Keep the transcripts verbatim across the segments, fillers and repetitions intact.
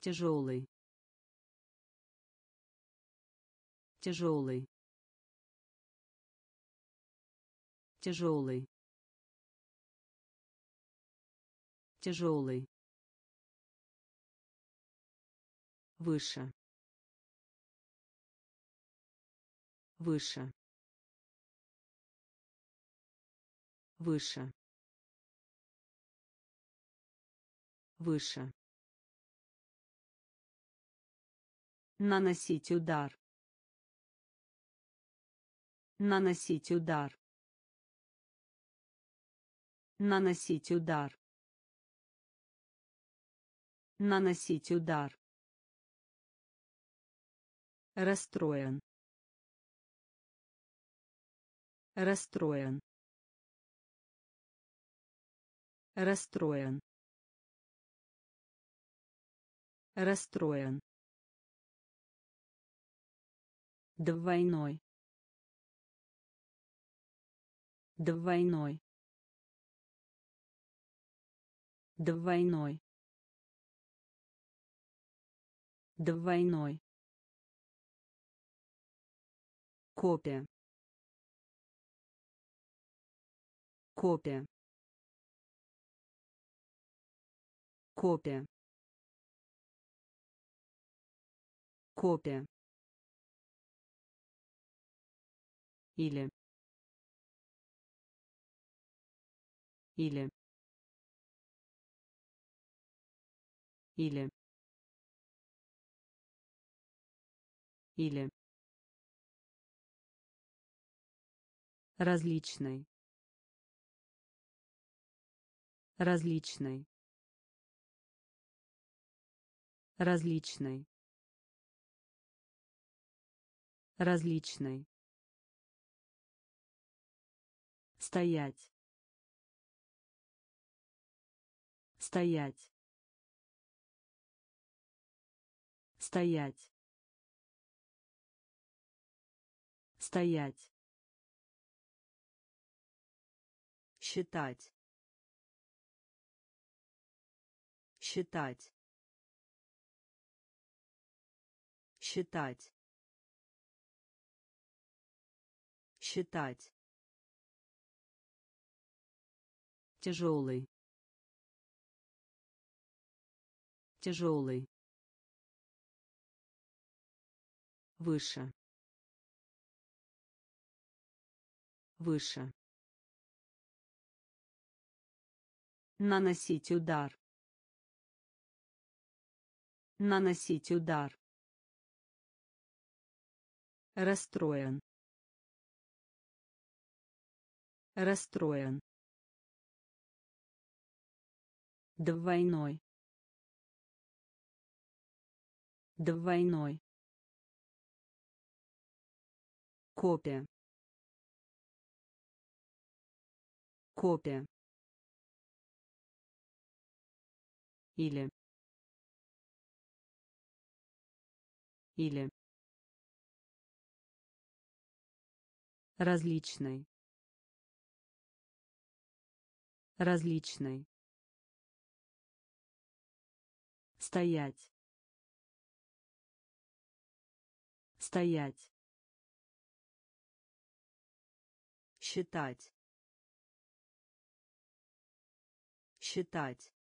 тяжелый, тяжелый, тяжелый, тяжелый, выше, выше, выше, выше, наносить удар, наносить удар, наносить удар, наносить удар, расстроен, расстроен, расстроен, расстроен, двойной, двойной, двойной, двойной, копия, копия, копия, копия, или, или, или, или, различный, различный, различный, различный, стоять, стоять, стоять, стоять, считать, считать, считать, считать, тяжелый, тяжелый, выше, выше, наносить удар, наносить удар, расстроен, расстроен, двойной, двойной, копия, копия, или, или, различный, различный, стоять, стоять, считать, считать,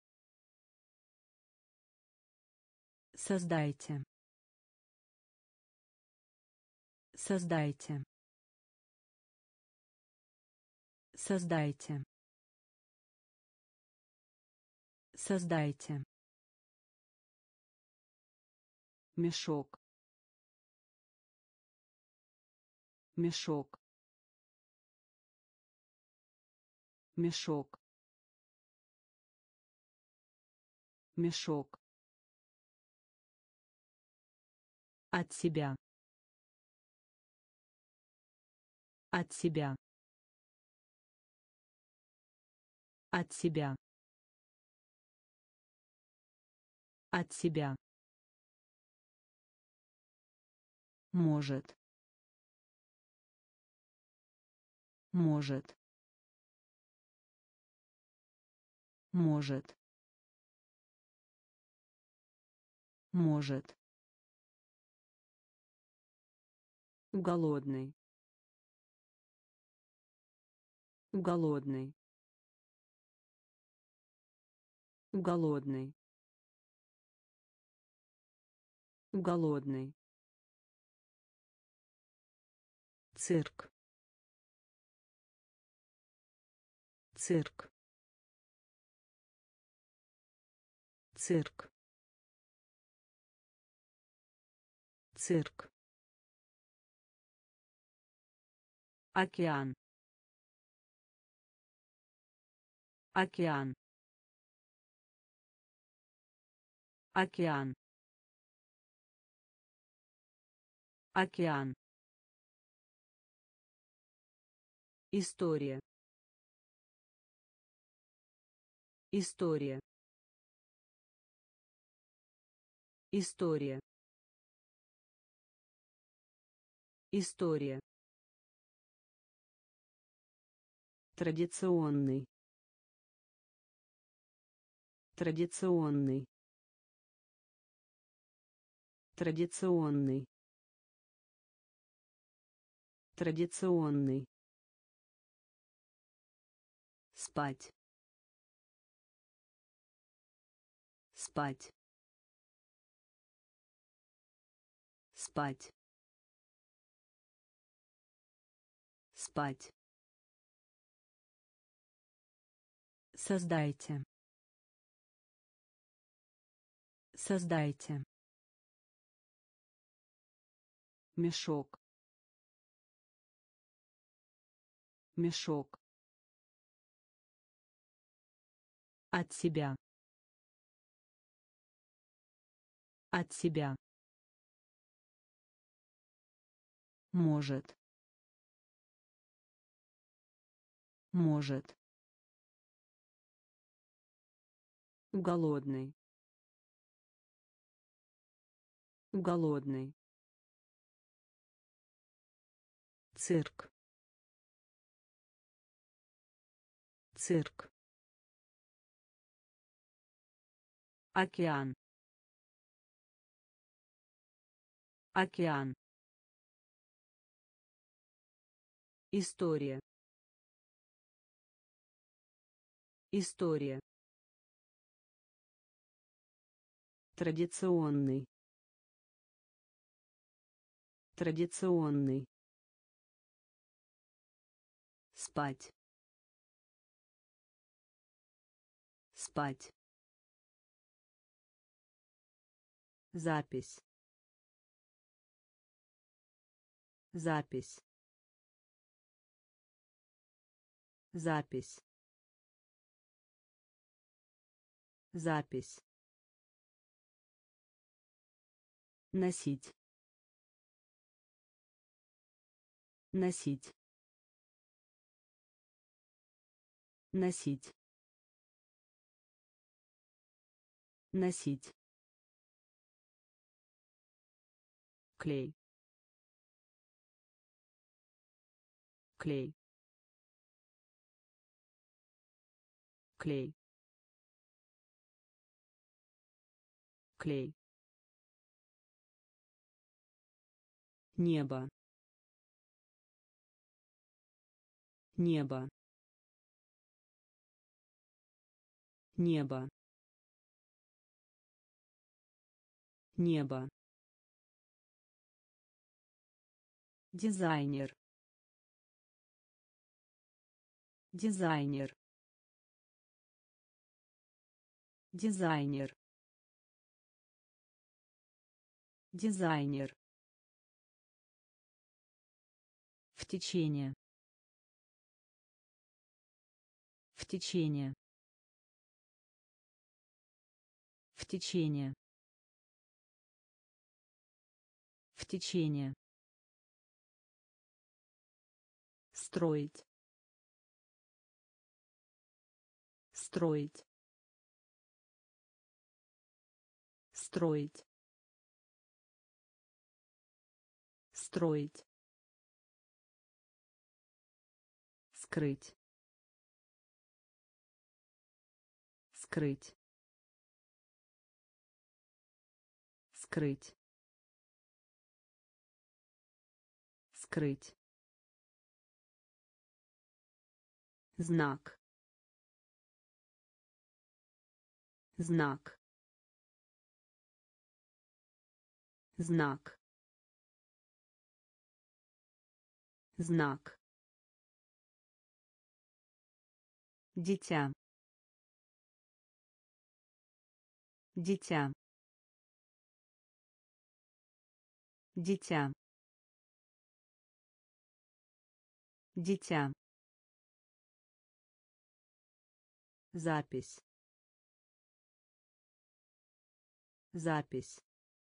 создайте, создайте, создайте, создайте, мешок, мешок, мешок, мешок, от себя, от себя, от себя, от себя, может, может, может, Может. Голодный. Голодный. Голодный. Голодный. Цирк. Цирк. Цирк. Цирк. Океан. Океан. Океан. Океан. История. История. История. История. Традиционный. Традиционный. Традиционный. Традиционный. Спать. Спать. Спать. Спать. Создайте. Создайте. Мешок. Мешок. От себя. От себя. Может. Может. Голодный. Голодный. Цирк. Цирк. Океан. Океан. История. История. Традиционный. Традиционный. Спать. Спать. Запись. Запись. Запись. Запись. Носить. Носить. Носить. Носить. Клей. Клей. Клей. Клей. Небо. Небо. Небо. Небо. Дизайнер. Дизайнер. Дизайнер. Дизайнер. В течение. В течение. В течение. В течение. Строить. Строить. Строить. Строить. Скрыть. Скрыть. скрыть, скрыть, знак, знак, знак, знак, дитя, дитя, дитя, дитя, запись, запись,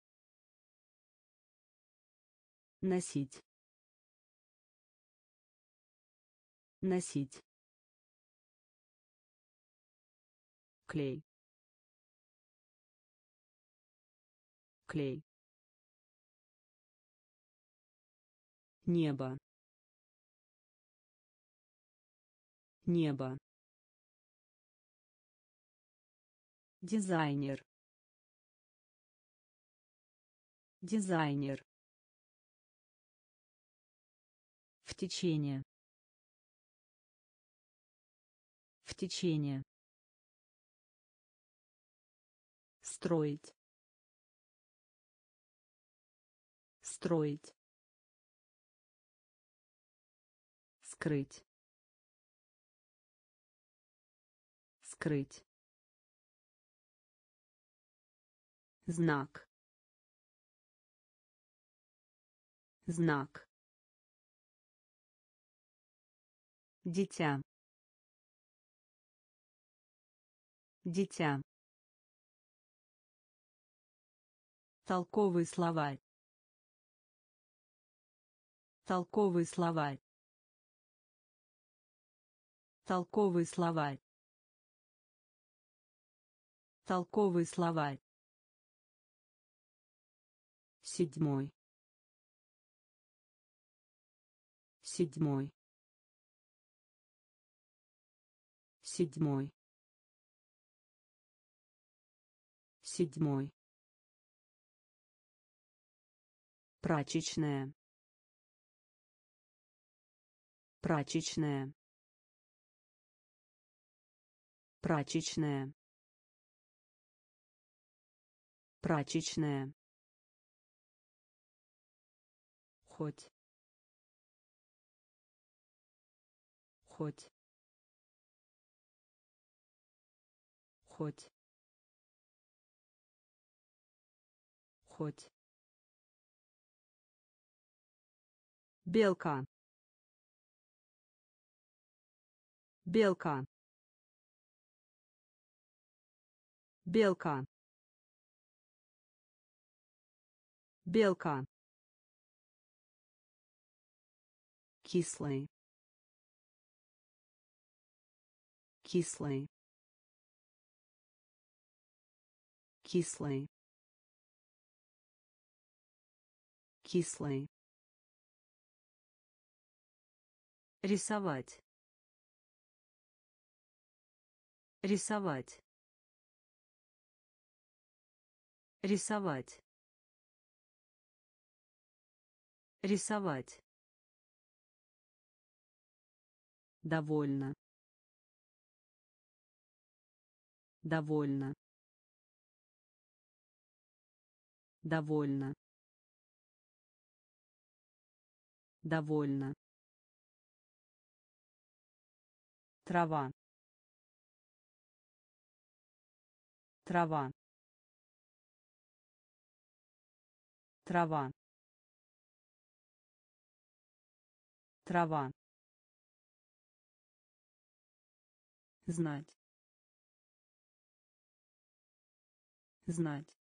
носить, носить, клей, клей, небо, небо, дизайнер, дизайнер, в течение, в течение, строить, строить, скрыть, скрыть, знак, знак, дитя, дитя, толковый словарь, толковый словарь, толковый словарь, толковый словарь, седьмой, седьмой, седьмой, седьмой, прачечная, прачечная, прачечная, прачечная, хоть, хоть, хоть, хоть, белка, белка, белка, белка, кислый, кислый, кислый, кислый, рисовать, рисовать, рисовать, рисовать, довольно, довольно, довольно, довольно, трава, трава, трава, трава, знать, знать,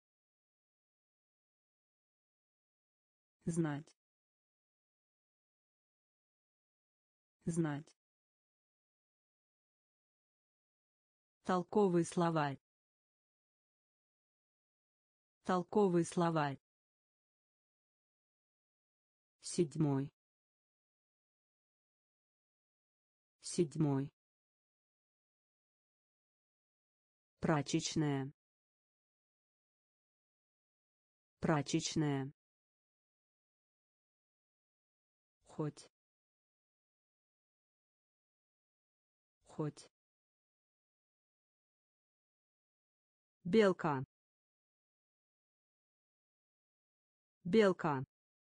знать, знать, толковый словарь, толковый словарь, седьмой, седьмой, прачечная, Прачечная. Хоть. Хоть. Белка. Белка.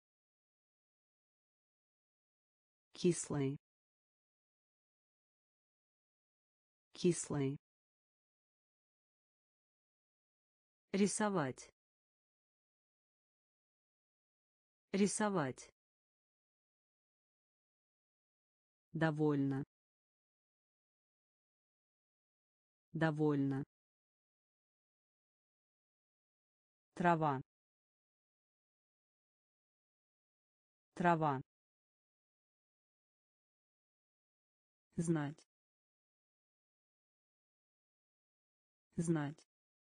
Кислый. Кислый. Рисовать. Рисовать. Довольно. Довольно. Трава. Трава. Знать. Знать.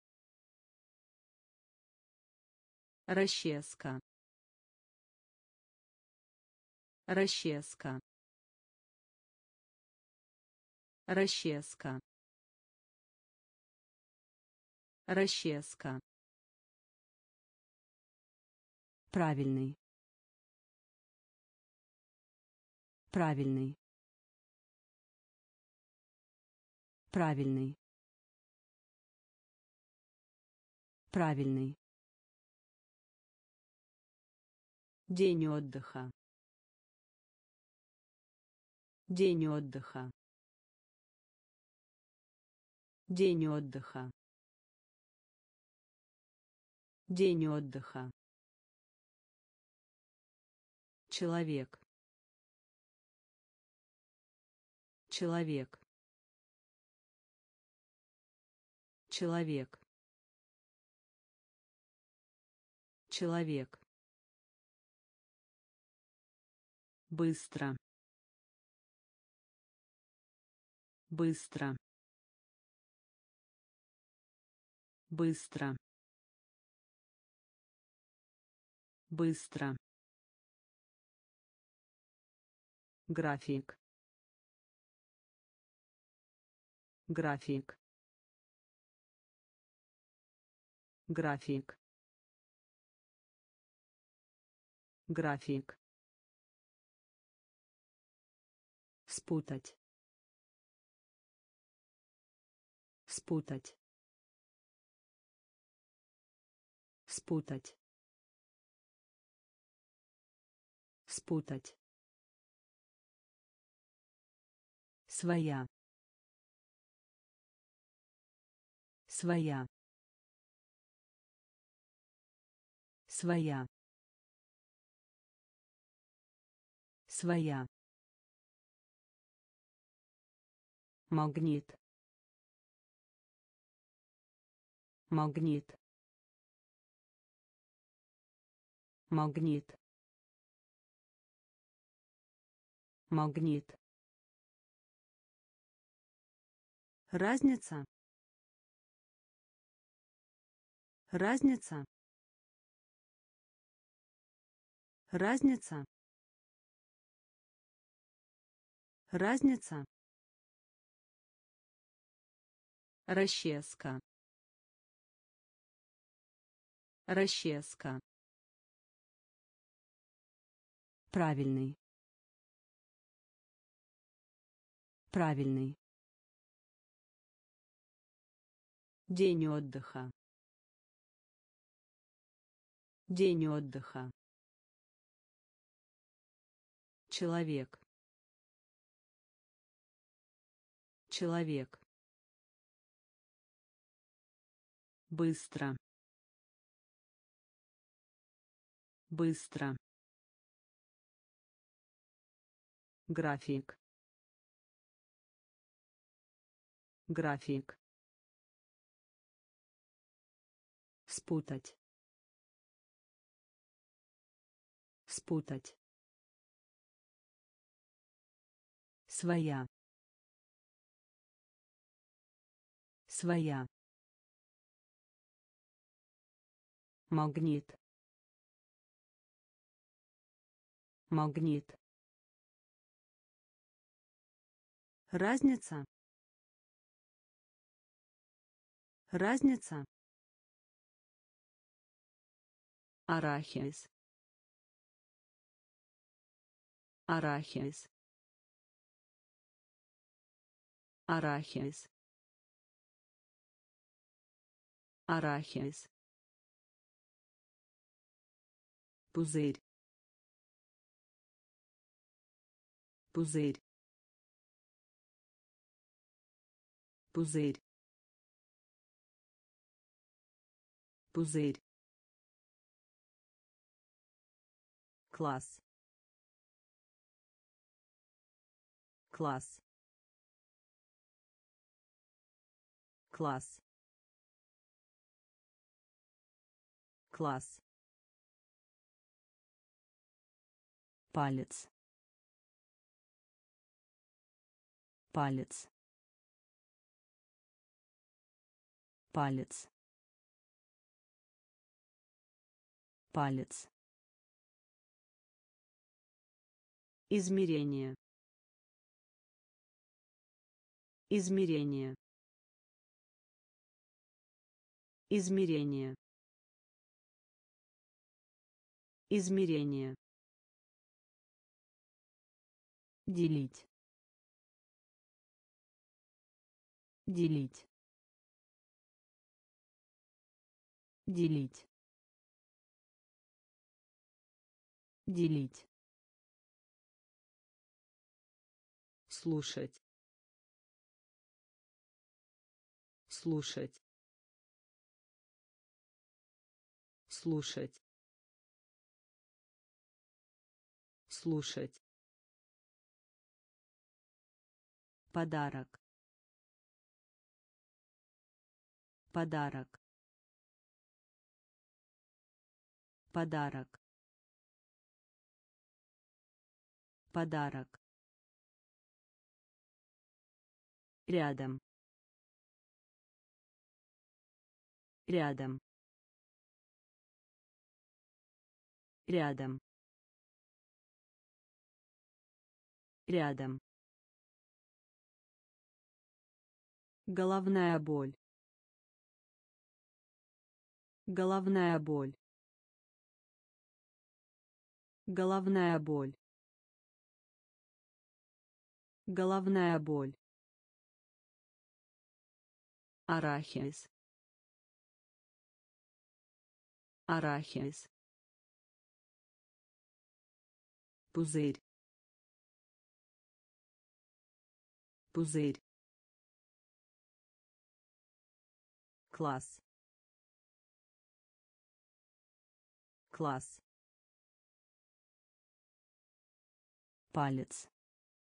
Расческа. Расческа. Расческа. Расческа. Правильный. Правильный. Правильный. Правильный. День отдыха. День отдыха. День отдыха. День отдыха. Человек. Человек. Человек. Человек. Быстро. Быстро. Быстро. Быстро. График. График. График. График. Спутать. Спутать. Спутать. Спутать. Своя. Своя. Своя. Своя. Магнит. Магнит. Магнит. Магнит. Разница. Разница. Разница. Разница. Расческа. Расческа. Правильный. Правильный. День отдыха. День отдыха. Человек. Человек. Быстро. Быстро. График. График. Спутать. Спутать. Своя. Своя. Магнит. Магнит. Разница. Разница. Арахис. Арахис. Арахис. Арахис. Пузырь. Пузырь. Пузырь. Пузырь. Класс. Класс. Класс. Класс. Палец. Палец. Палец. Палец. Измерение. Измерение. Измерение. Измерение. Делить. Делить. Делить. Делить. Слушать. Слушать. Слушать. Слушать. Подарок. Подарок. Подарок. Подарок. Рядом. Рядом. Рядом. Рядом. Головная боль. Головная боль. Головная боль. Головная боль. Арахис. Арахис. Пузырь. Пузырь. Класс. Класс. Палец.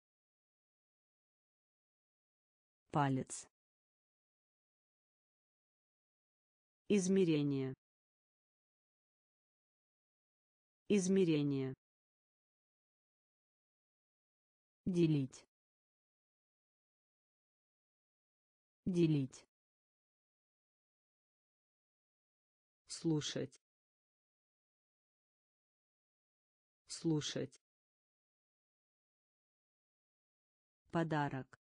Палец. Измерение. Измерение. Делить. Делить. Слушать. Слушать. Подарок.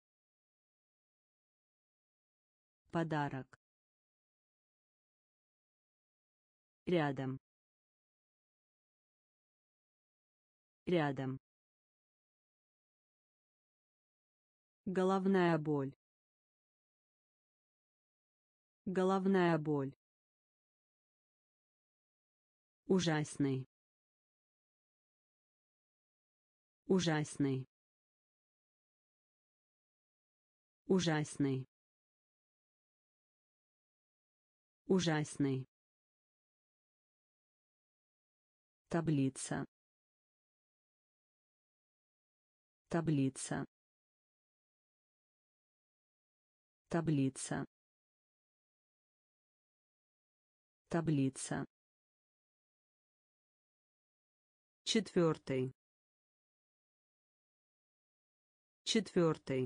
Подарок. Рядом. Рядом. Головная боль. Головная боль. Ужасный. Ужасный. Ужасный. Ужасный. Таблица. Таблица. Таблица. Таблица. Четвертый. Четвертый.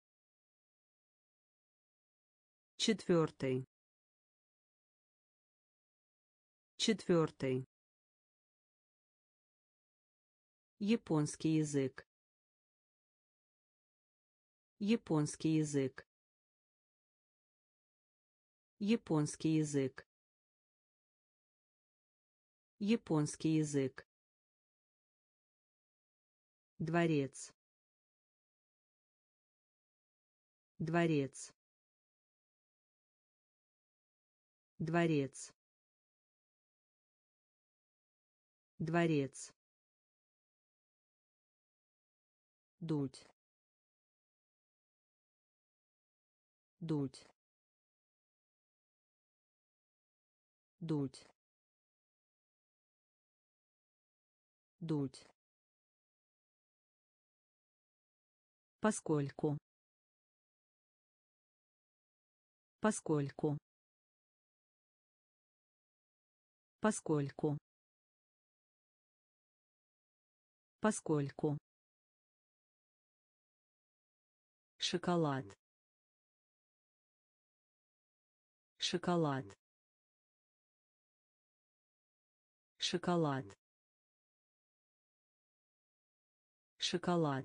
Четвертый. Четвертый. Японский язык. Японский язык. Японский язык. Японский язык. Дворец. Дворец. Дворец. Дворец. Дуть. Дуть. Дуть. Дуть. Поскольку. Поскольку. Поскольку. Поскольку. Шоколад. Шоколад. Шоколад. Шоколад.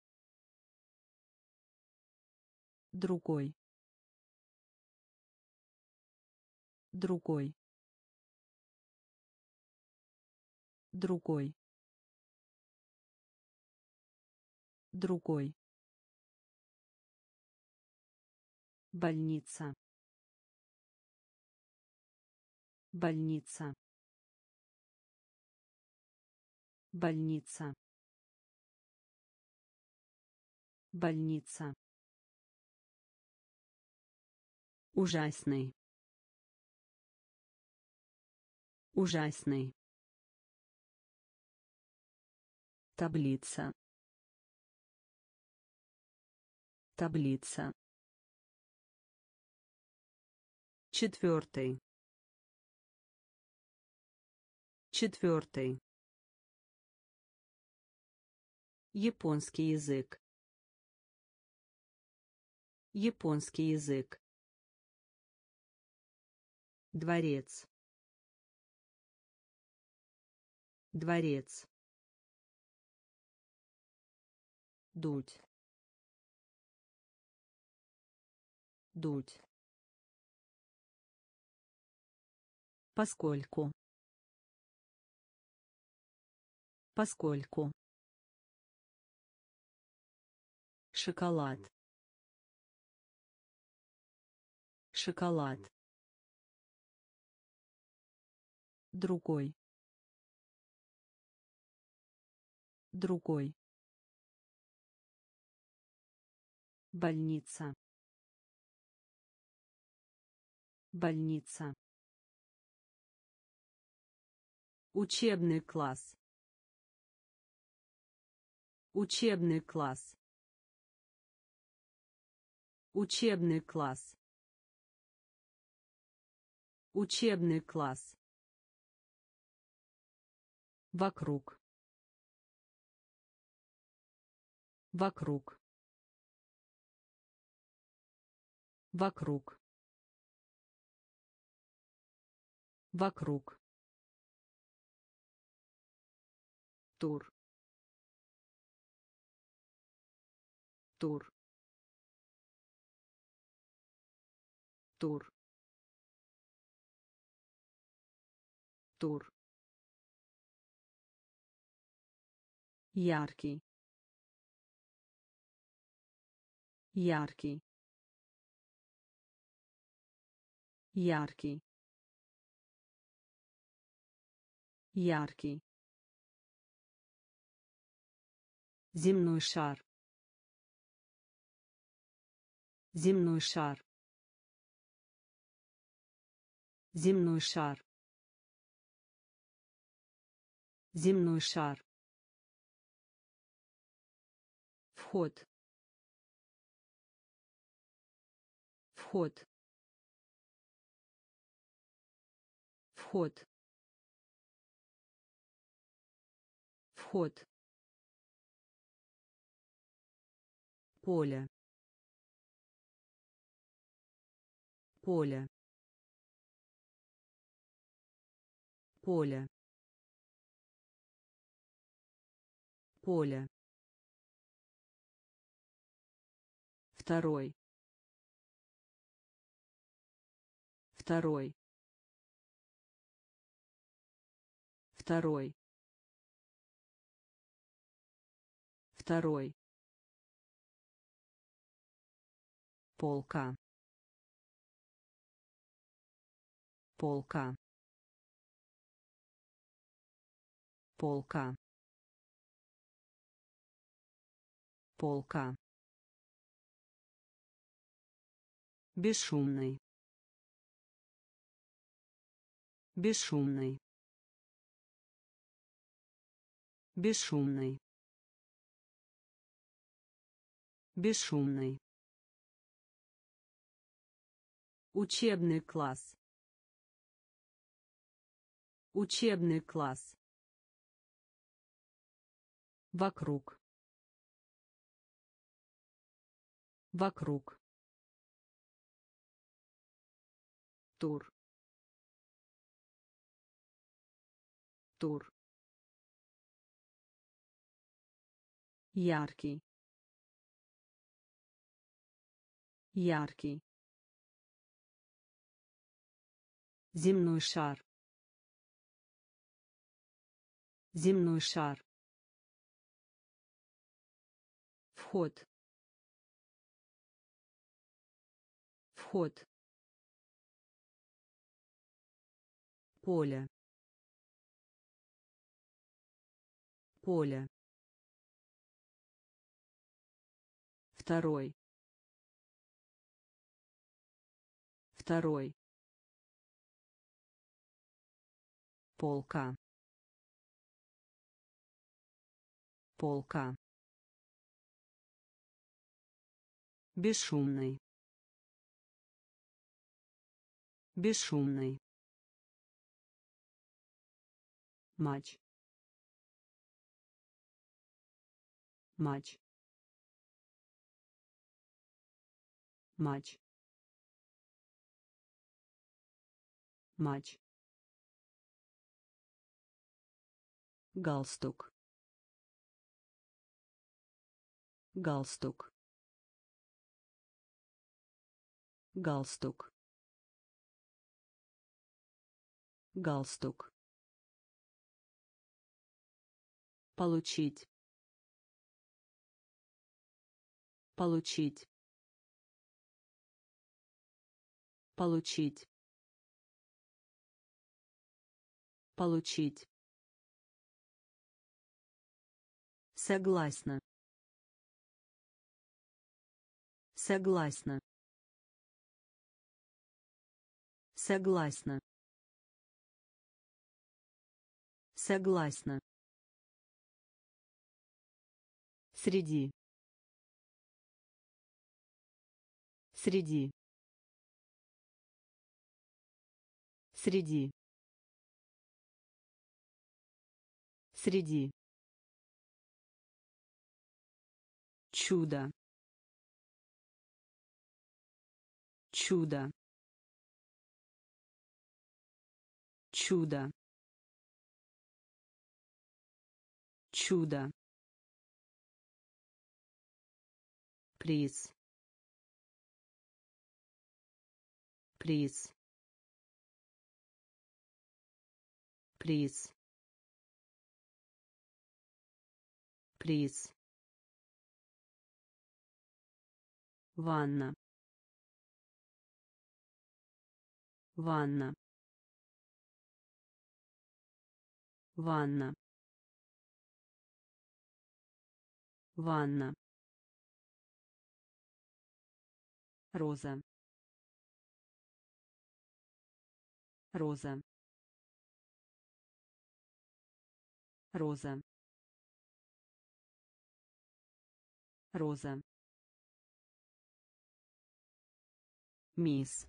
Другой. Другой. Другой. Другой. Больница. Больница. Больница. Больница. Ужасный. Ужасный. Таблица. Таблица. Четвертый. Четвертый. Японский язык. Японский язык. Дворец. Дворец. Дуть. Дуть. Поскольку. Поскольку. Шоколад. Шоколад. Другой. Другой. Больница. Больница. Учебный класс. Учебный класс. Учебный класс. Учебный класс. Вокруг. Вокруг. Вокруг. Вокруг. Тур. Тур. Тур. Тур. Яркий. Яркий. Яркий. Яркий. Земной шар. Земной шар. Земной шар. Земной шар. Вход. Вход. Вход. Вход. Поле. Поле. Поле. Поле. Второй. Второй. Второй. Второй. Полка. Полка. Полка. Полка. Бесшумный. Бесшумный. Бесшумный. Бесшумный. Учебный класс. Учебный класс. Вокруг. Вокруг. Тур. Тур. Яркий. Яркий. Земной шар. Земной шар. Вход. Вход. Поле. Поле. Второй. Второй. Полка. Полка. Бесшумный. Бесшумный. Матч. Матч. Матч. Матч. Галстук. Галстук. Галстук. Галстук. Получить. Получить. Получить. Получить. Согласна. Согласна. Согласна. Согласна. Среди. Среди. Среди. Среди. Чудо. Чудо. Чудо. Чудо. Приз. Приз. Приз. Приз. Ванна. Ванна. Ванна. Ванна. Роза. Роза. Роза. Роза. Мисс.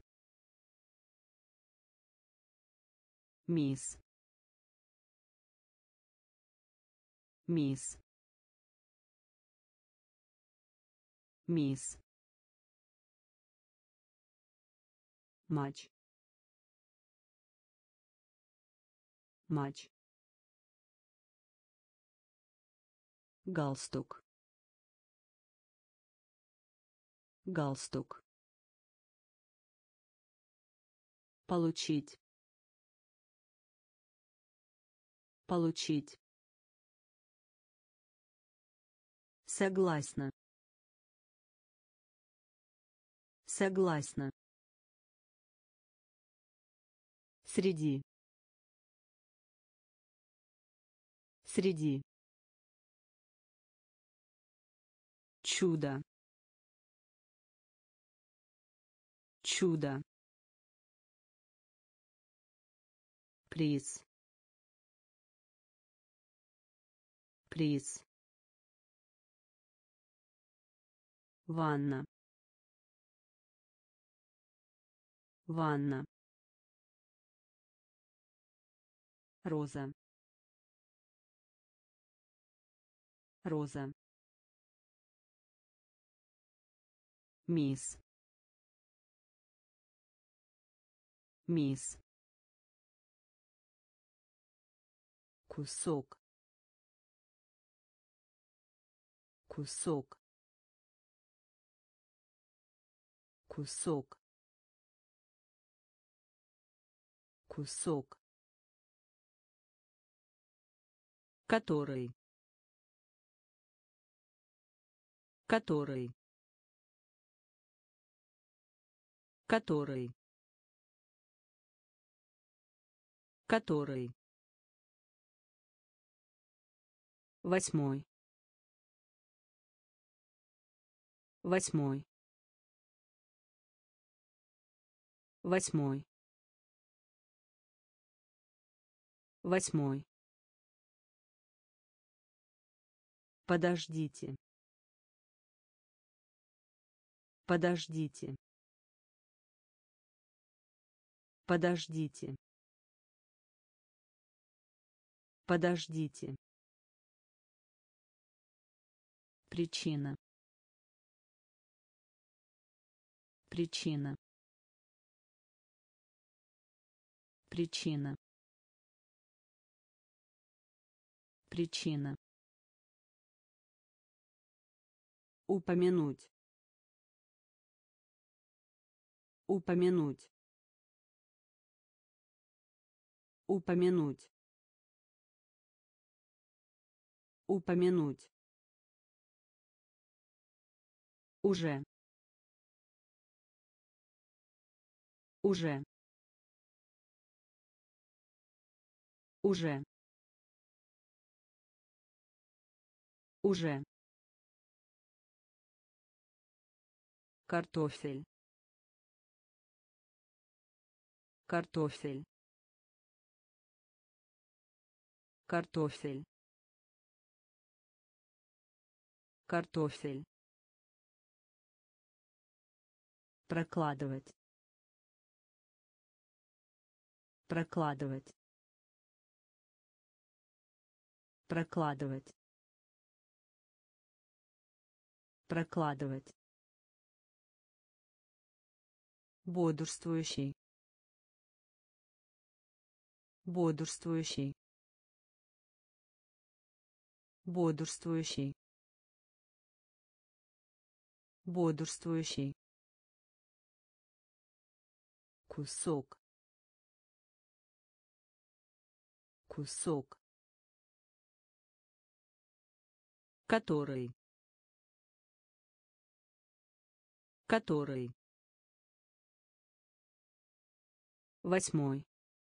Мисс. Мисс. Мисс. Матч. Матч. Галстук. Галстук. Получить. Получить. Согласна. Согласна. Среди. Среди. Чудо. Чудо. Приз. Приз. Ванна. Ванна. Роза. Роза. Мисс. Мисс. Кусок. Кусок. Кусок. Кусок. Который. Который. Который. Который. Восьмой. Восьмой. Восьмой. Восьмой. Подождите. Подождите. Подождите. Подождите. Причина. Причина. Причина. Причина. Упомянуть. Упомянуть. Упомянуть. Упомянуть. Уже. Уже. Уже. Уже. Картофель. Картофель. Картофель. Картофель. Прокладывать. Прокладывать. Прокладывать. Прокладывать. Бодрствующий. Бодрствующий. Бодрствующий. Бодрствующий. Кусок. Кусок. Который. Который. Восьмой.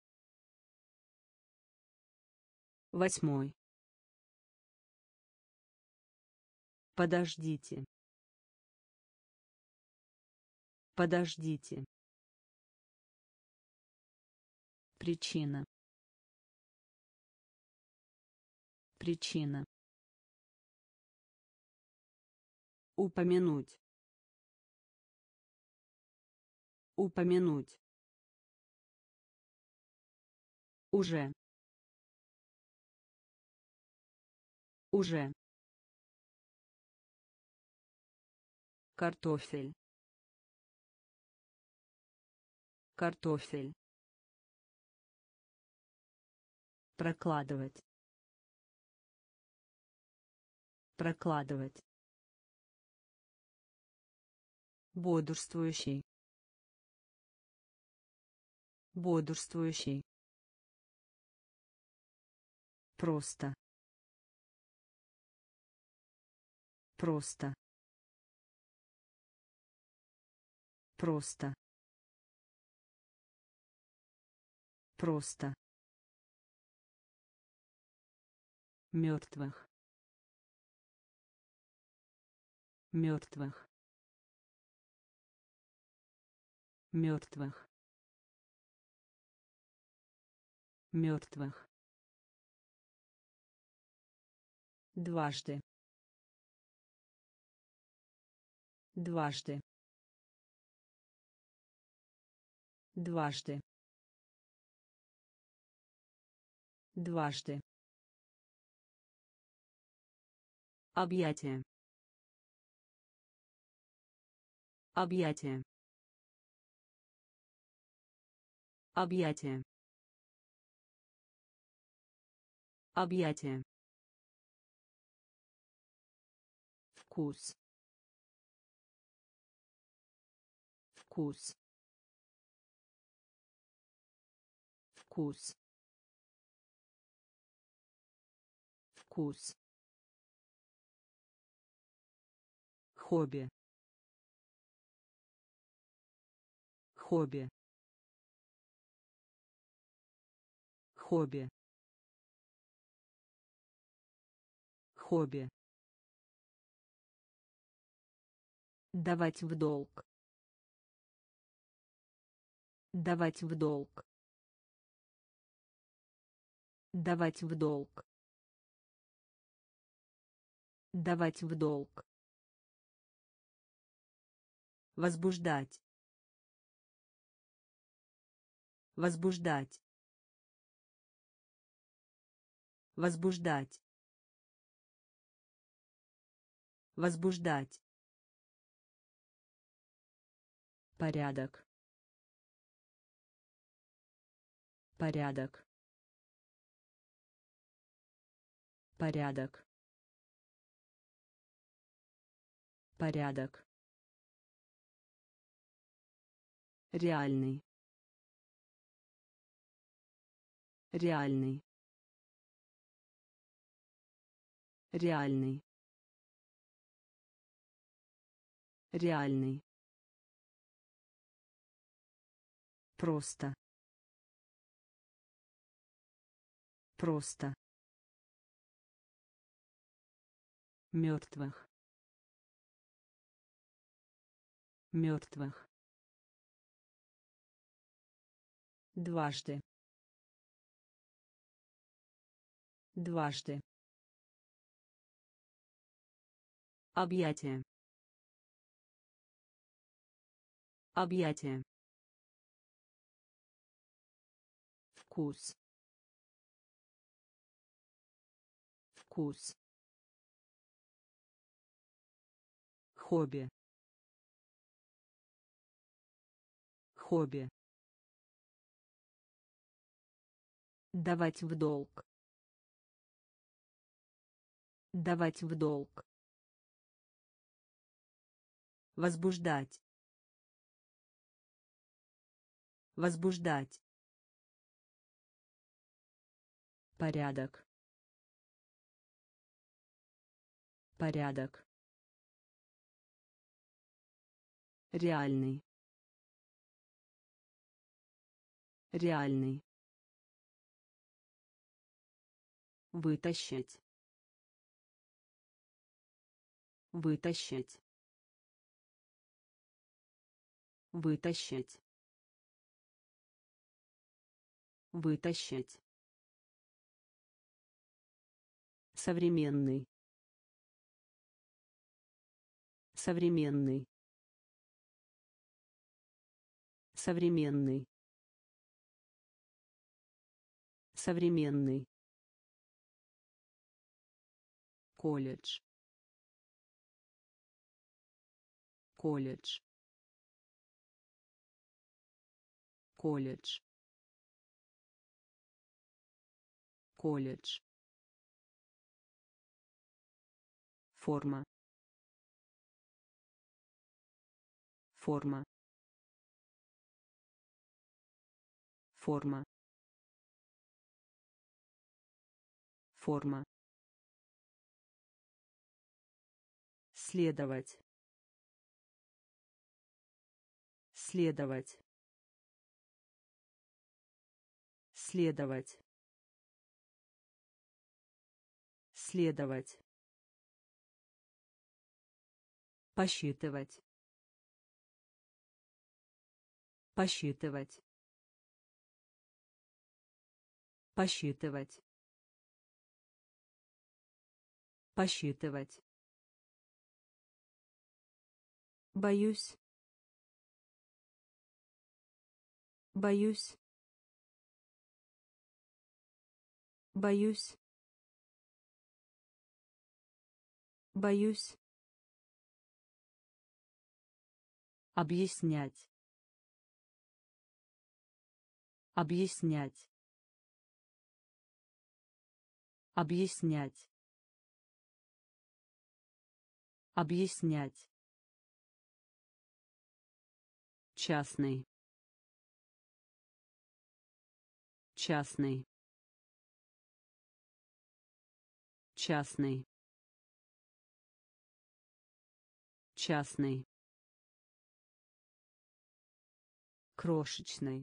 Восьмой. Подождите. Подождите. Причина. Причина. Упомянуть. Упомянуть. Уже. Уже. Картофель. Картофель. Прокладывать. Прокладывать. Бодрствующий. Бодрствующий. Просто. Просто. Просто. Просто. Мертвых. Мертвых. Мертвых. Мертвых. Дважды. Дважды. Дважды. Дважды. Объятие. Объятие. Объятие. Объятие. Вкус. Вкус. Вкус. Вкус. Хобби. Хобби. Хобби. Хобби. Давать в долг. Давать в долг. Давать в долг. Давать в долг. Возбуждать. Возбуждать. Возбуждать. Возбуждать. Порядок. Порядок. Порядок. Порядок. Реальный. Реальный. Реальный. Реальный. Просто. Просто. Мертвых. Мертвых. Дважды. Дважды. Объятие. Объятие. Вкус. Вкус. Хобби. Хобби. Давать в долг. Давать в долг. Возбуждать. Возбуждать. Порядок. Порядок. Реальный. Реальный. Вытащить. Вытащить. Вытащить. Вытащить. Современный. Современный. Современный. Современный. Колледж. Колледж. Колледж. Колледж. Форма. Форма. Форма. форма, следовать, следовать, следовать, следовать, посчитывать, посчитывать, посчитывать, посчитывать, боюсь, боюсь, боюсь, боюсь, объяснять, объяснять, объяснять, объяснять, частный, частный, частный, частный, крошечный,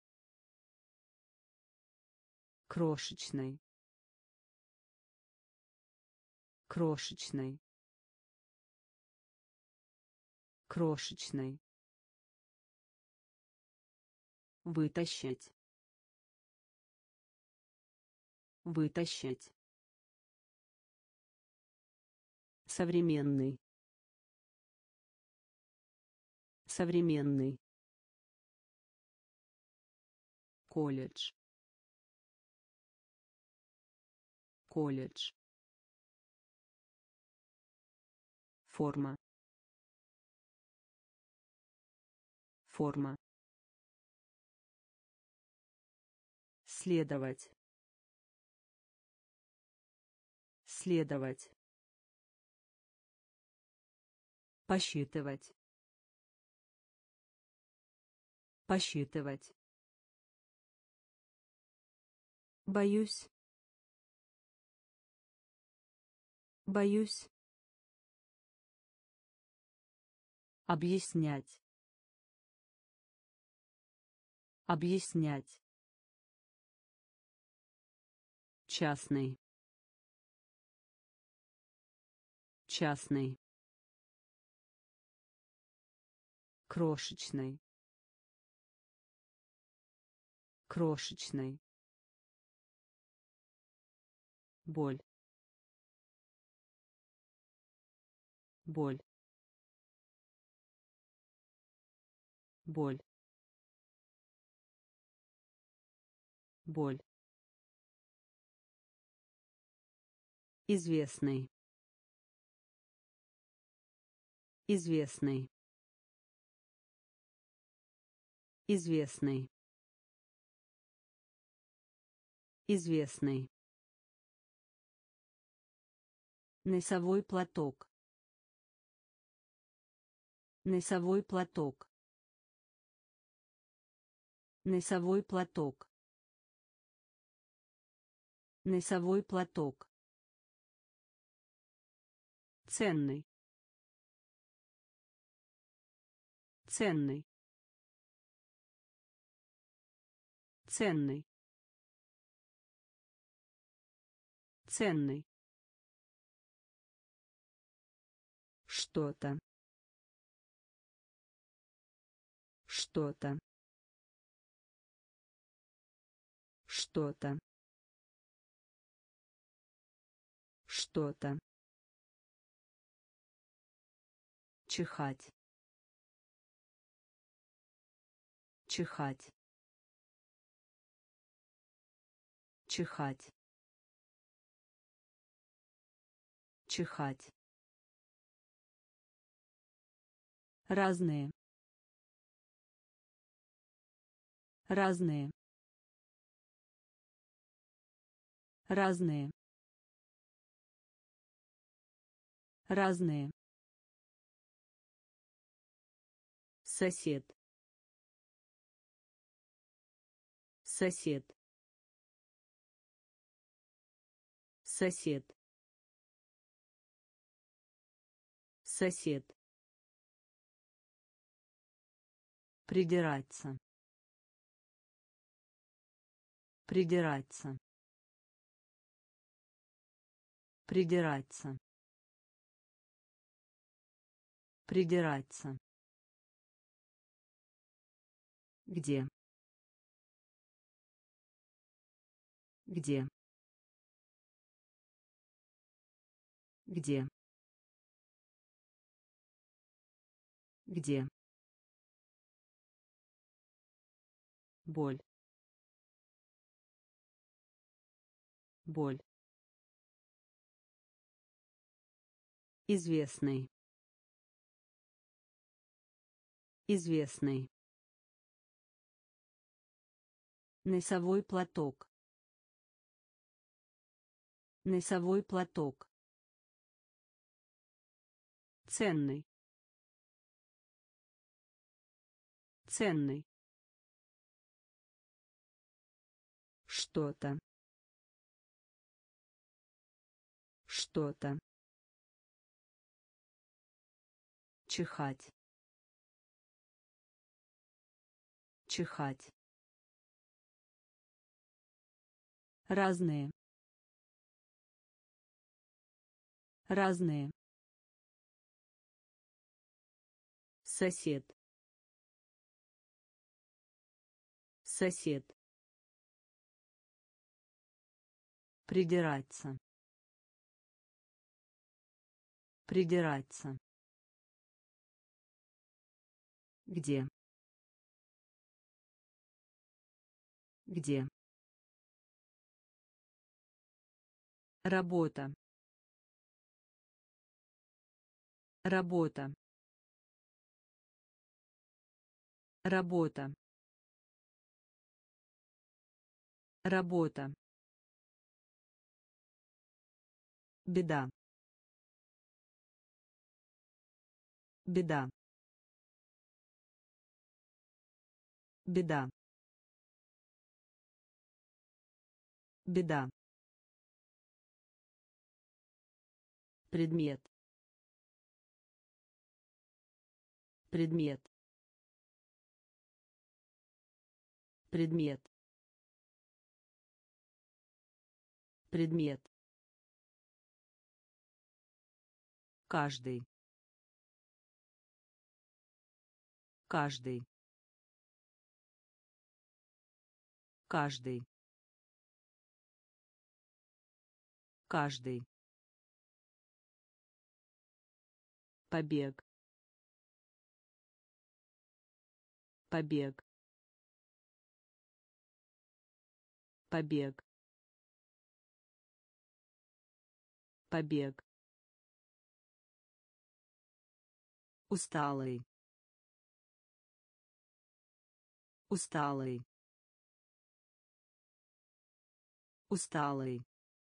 крошечный, крошечный, крошечный, вытащить, вытащить, современный, современный, колледж, колледж, форма, форма, следовать, следовать, посчитывать, посчитывать, боюсь, боюсь, объяснять, объяснять, частный, частный, крошечный, крошечный, боль, боль, боль, боль, известный, известный, известный, известный, носовой платок, носовой платок, носовой платок, носовой платок, ценный, ценный, ценный, ценный, что-то, что-то, что-то, что-то, чихать, чихать, чихать, чихать, разные, разные, разные, разные, сосед, сосед, Сосед. Сосед. Придираться. Придираться. Придираться. Придираться. Где? Где? Где? Где? Боль. Боль. Известный. Известный. Носовой платок. Носовой платок. Ценный. Ценный. Что-то. Что-то. Чихать. Чихать. Разные. Разные. Сосед. Сосед. Придираться. Придираться. Где? Где? Работа. Работа. Работа. Работа. Беда. Беда. Беда. Беда. Предмет. Предмет. Предмет. Предмет. Каждый. Каждый. Каждый. Каждый. Побег. Побег. Побег. Побег. Усталый. Усталый. Усталый.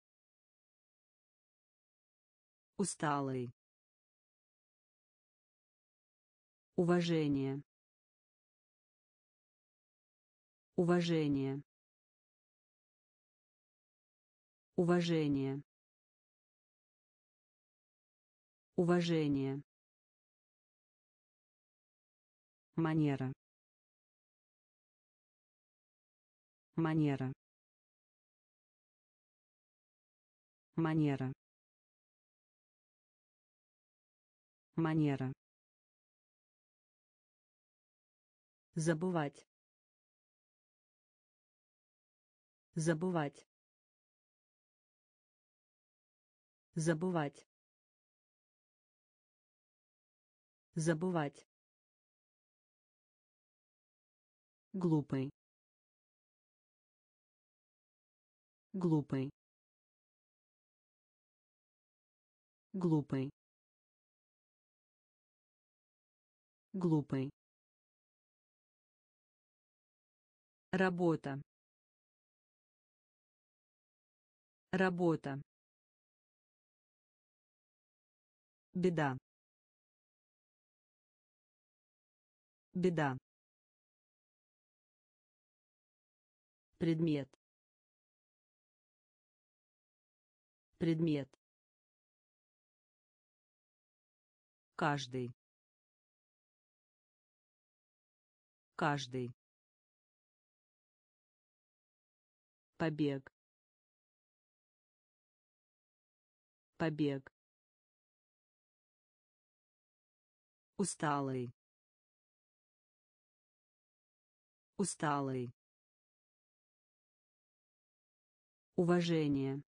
Усталый. Уважение. Уважение. Уважение. Уважение. Манера. Манера. Манера. Манера. Забывать. Забывать. Забывать. Забывать. Глупый. Глупый. Глупый. Глупый. Работа. Работа. Беда. Беда. Предмет. Предмет. Каждый. Каждый. Побег. Побег. Усталый. Усталый. Уважение.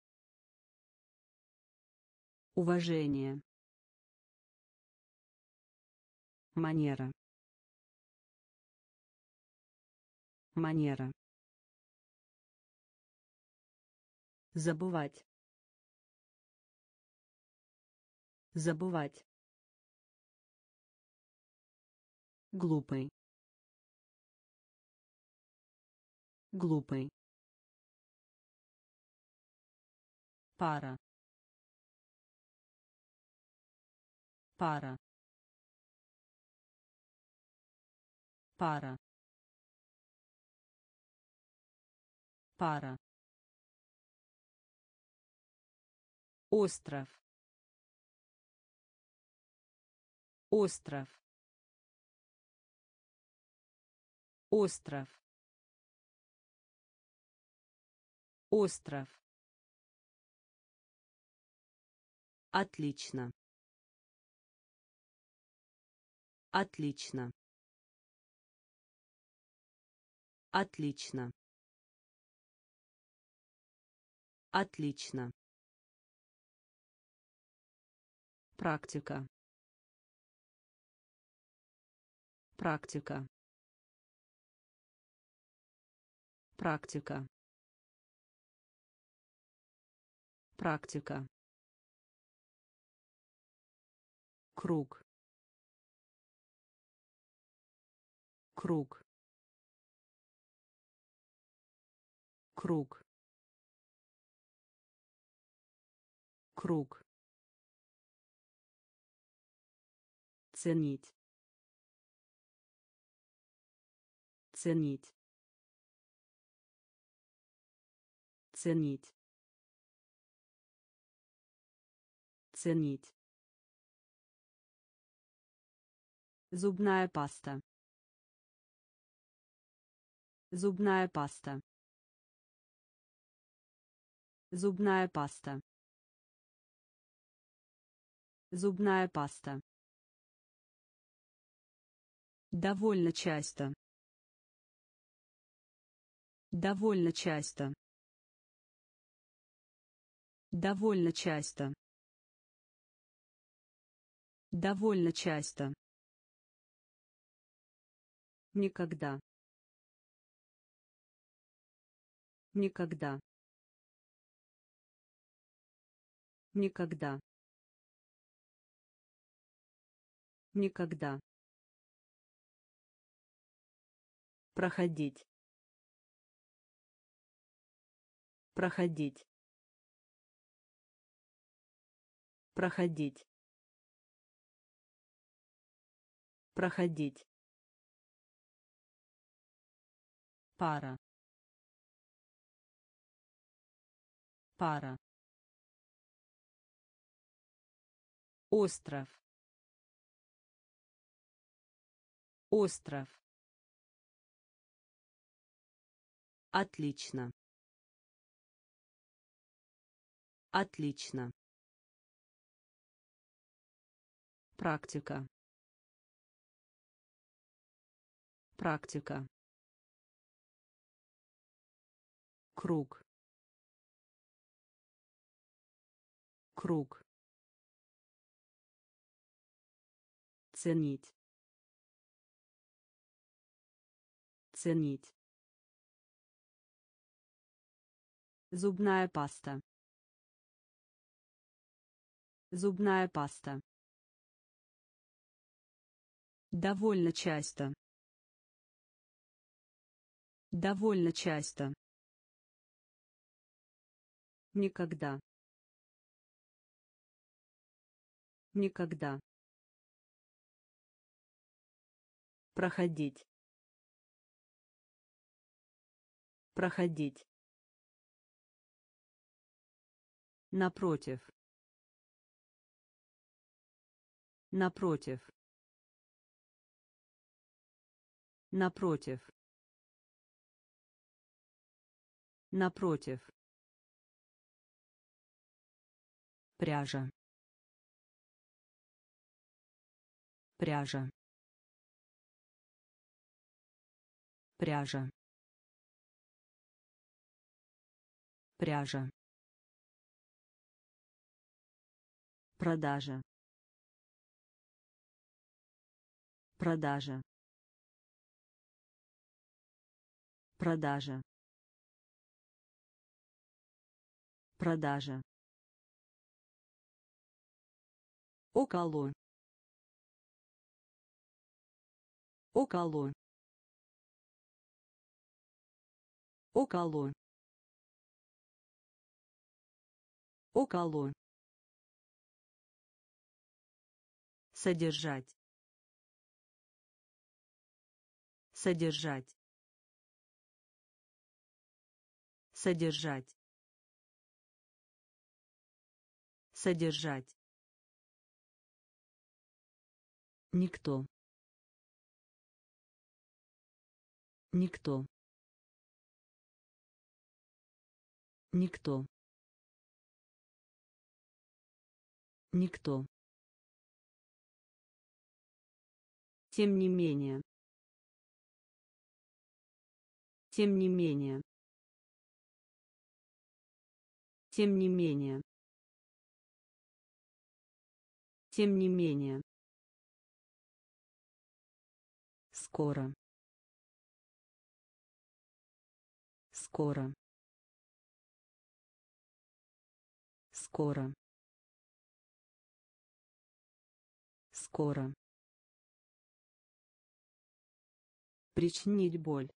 Уважение. Манера. Манера. Забывать. Забывать. Глупый. Глупый. Пара. Пара. Пара. Пара. Остров. Остров. Остров. Остров. Отлично. Отлично. Отлично. Отлично. Практика. Практика. Практика. Практика. Круг. Круг. Круг. Круг. Ценить. Ценить. Ценить. Ценить. Зубная паста. Зубная паста. Зубная паста. Зубная паста. Довольно часто. Довольно часто. Довольно часто. Довольно часто. Никогда. Никогда. Никогда. Никогда. Проходить. Проходить. Проходить. Проходить. Пара. Пара. Остров. Остров. Отлично. Отлично. Практика. Практика. Круг. Круг. Ценить. Ценить. Зубная паста. Зубная паста. Довольно часто. Довольно часто. Никогда. Никогда. Проходить. Проходить. Напротив. Напротив. Напротив. Напротив. Пряжа. Пряжа. Пряжа. Пряжа. Продажа. Продажа. Продажа. Продажа. Около. Около. Около. Около. Содержать. Содержать. Содержать. Содержать. Никто. Никто. Никто. Никто. Тем не менее. Тем не менее. Тем не менее. Тем не менее. Скоро. Скоро. Скоро. Скоро. Причинить боль.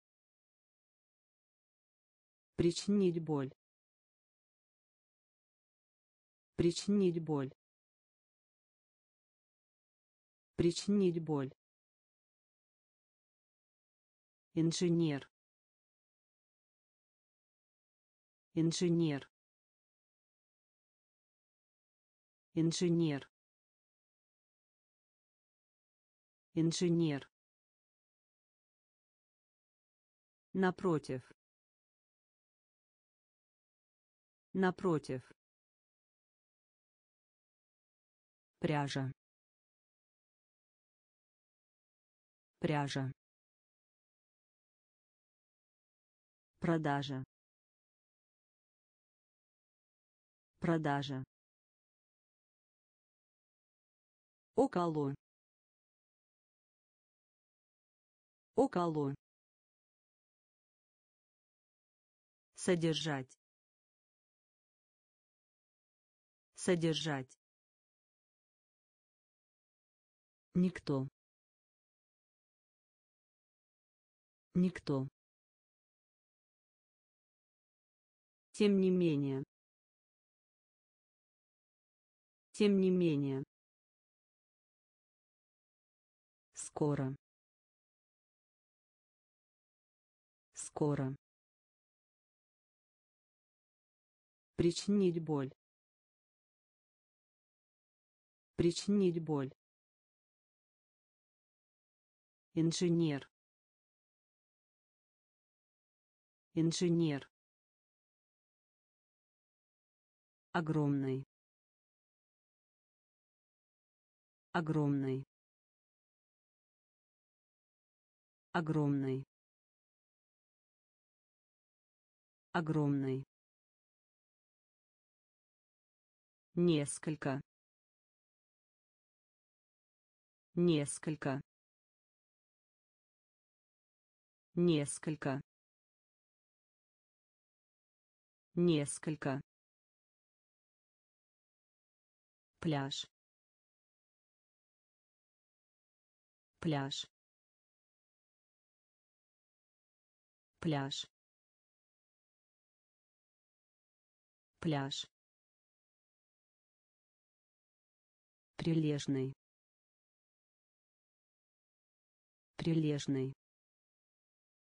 Причинить боль. Причинить боль. Причинить боль. Инженер. Инженер. Инженер. Инженер. Напротив. Напротив. Пряжа. Пряжа. Продажа. Продажа. Около. Около. Содержать. Содержать. Никто. Никто. Тем не менее. Тем не менее. Скоро. Скоро. Причинить боль. Причинить боль. Инженер. Инженер. Огромный. Огромный. Огромный. Огромный. Несколько. Несколько. Несколько. Несколько. Пляж. Пляж. Пляж. Пляж. Прилежный. Прилежный.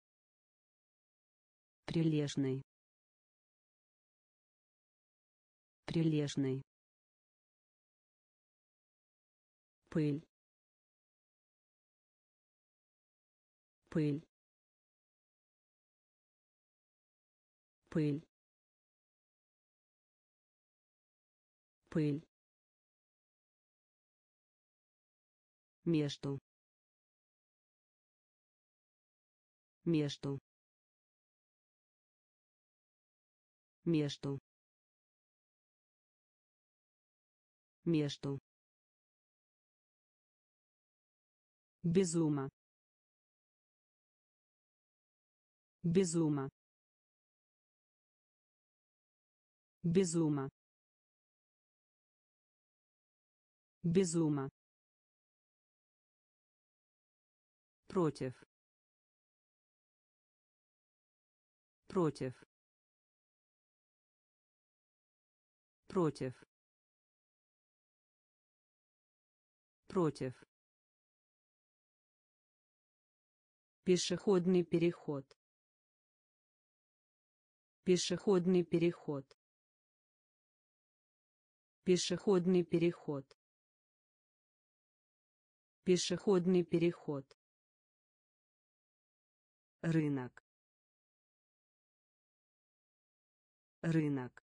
Прилежный. Прилежный. Пыль. Пыль. Пыль. Пыль. Между. Между. Между. Между. Безума. Безума. Безума. Безума. Против. Против. Против. Против. Пешеходный переход. Пешеходный переход. Пешеходный переход. Пешеходный переход. Рынок. Рынок.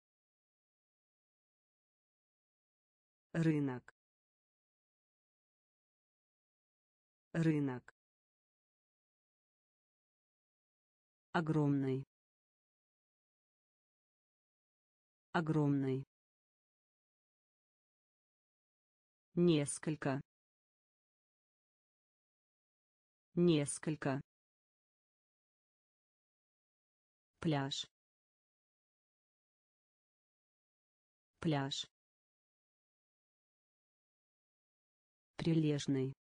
Рынок. Рынок. Огромный. Огромный. Несколько. Несколько. Пляж. Пляж. Прилежный.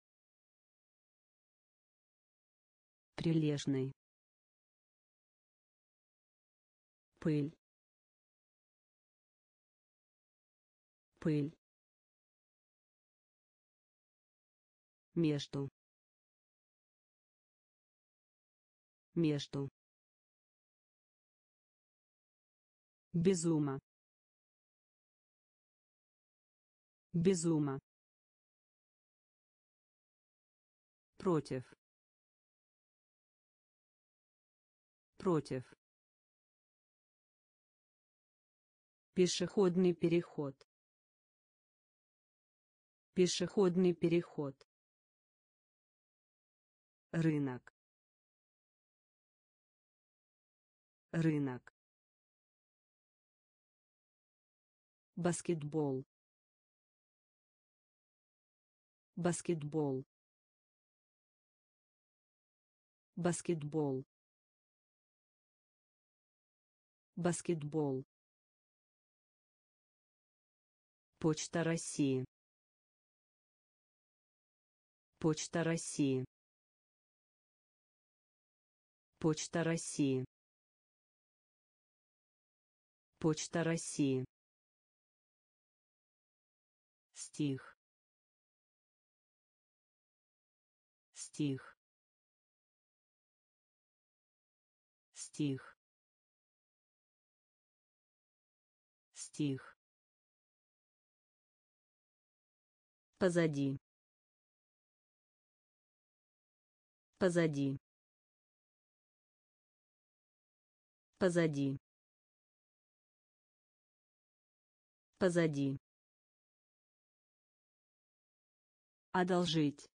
Прилежный. Пыль. Пыль. Между. Между. Безума. Безума. Против. Против. Пешеходный переход. Пешеходный переход. Рынок. Рынок. Баскетбол. Баскетбол. Баскетбол. Баскетбол. Почта России. Почта России. Почта России. Почта России. Стих. Стих. Стих. Стих. Позади. Позади. Позади. Позади. Одолжить.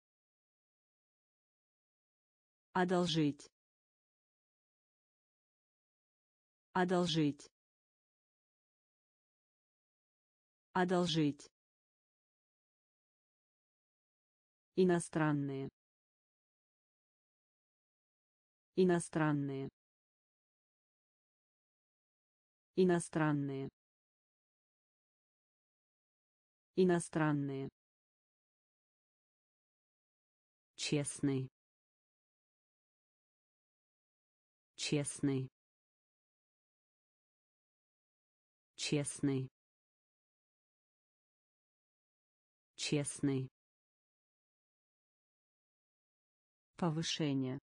Одолжить. Одолжить. Одолжить. Иностранные. Иностранные. Иностранные. Иностранные. Честный. Честный. Честный. Честный. Повышение.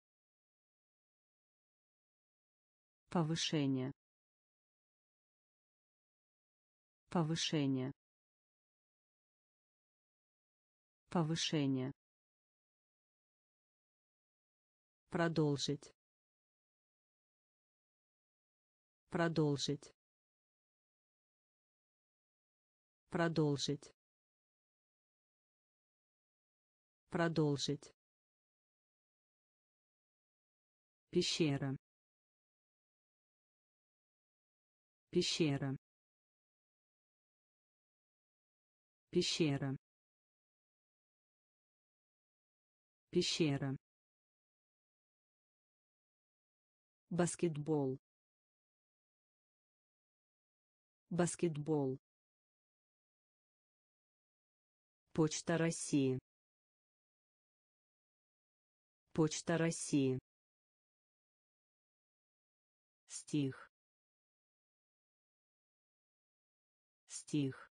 Повышение. Повышение. Повышение. Продолжить. Продолжить. Продолжить. Продолжить. Пещера. Пещера. Пещера. Пещера. Баскетбол. Баскетбол. Почта России. Почта России. Стих. Стих.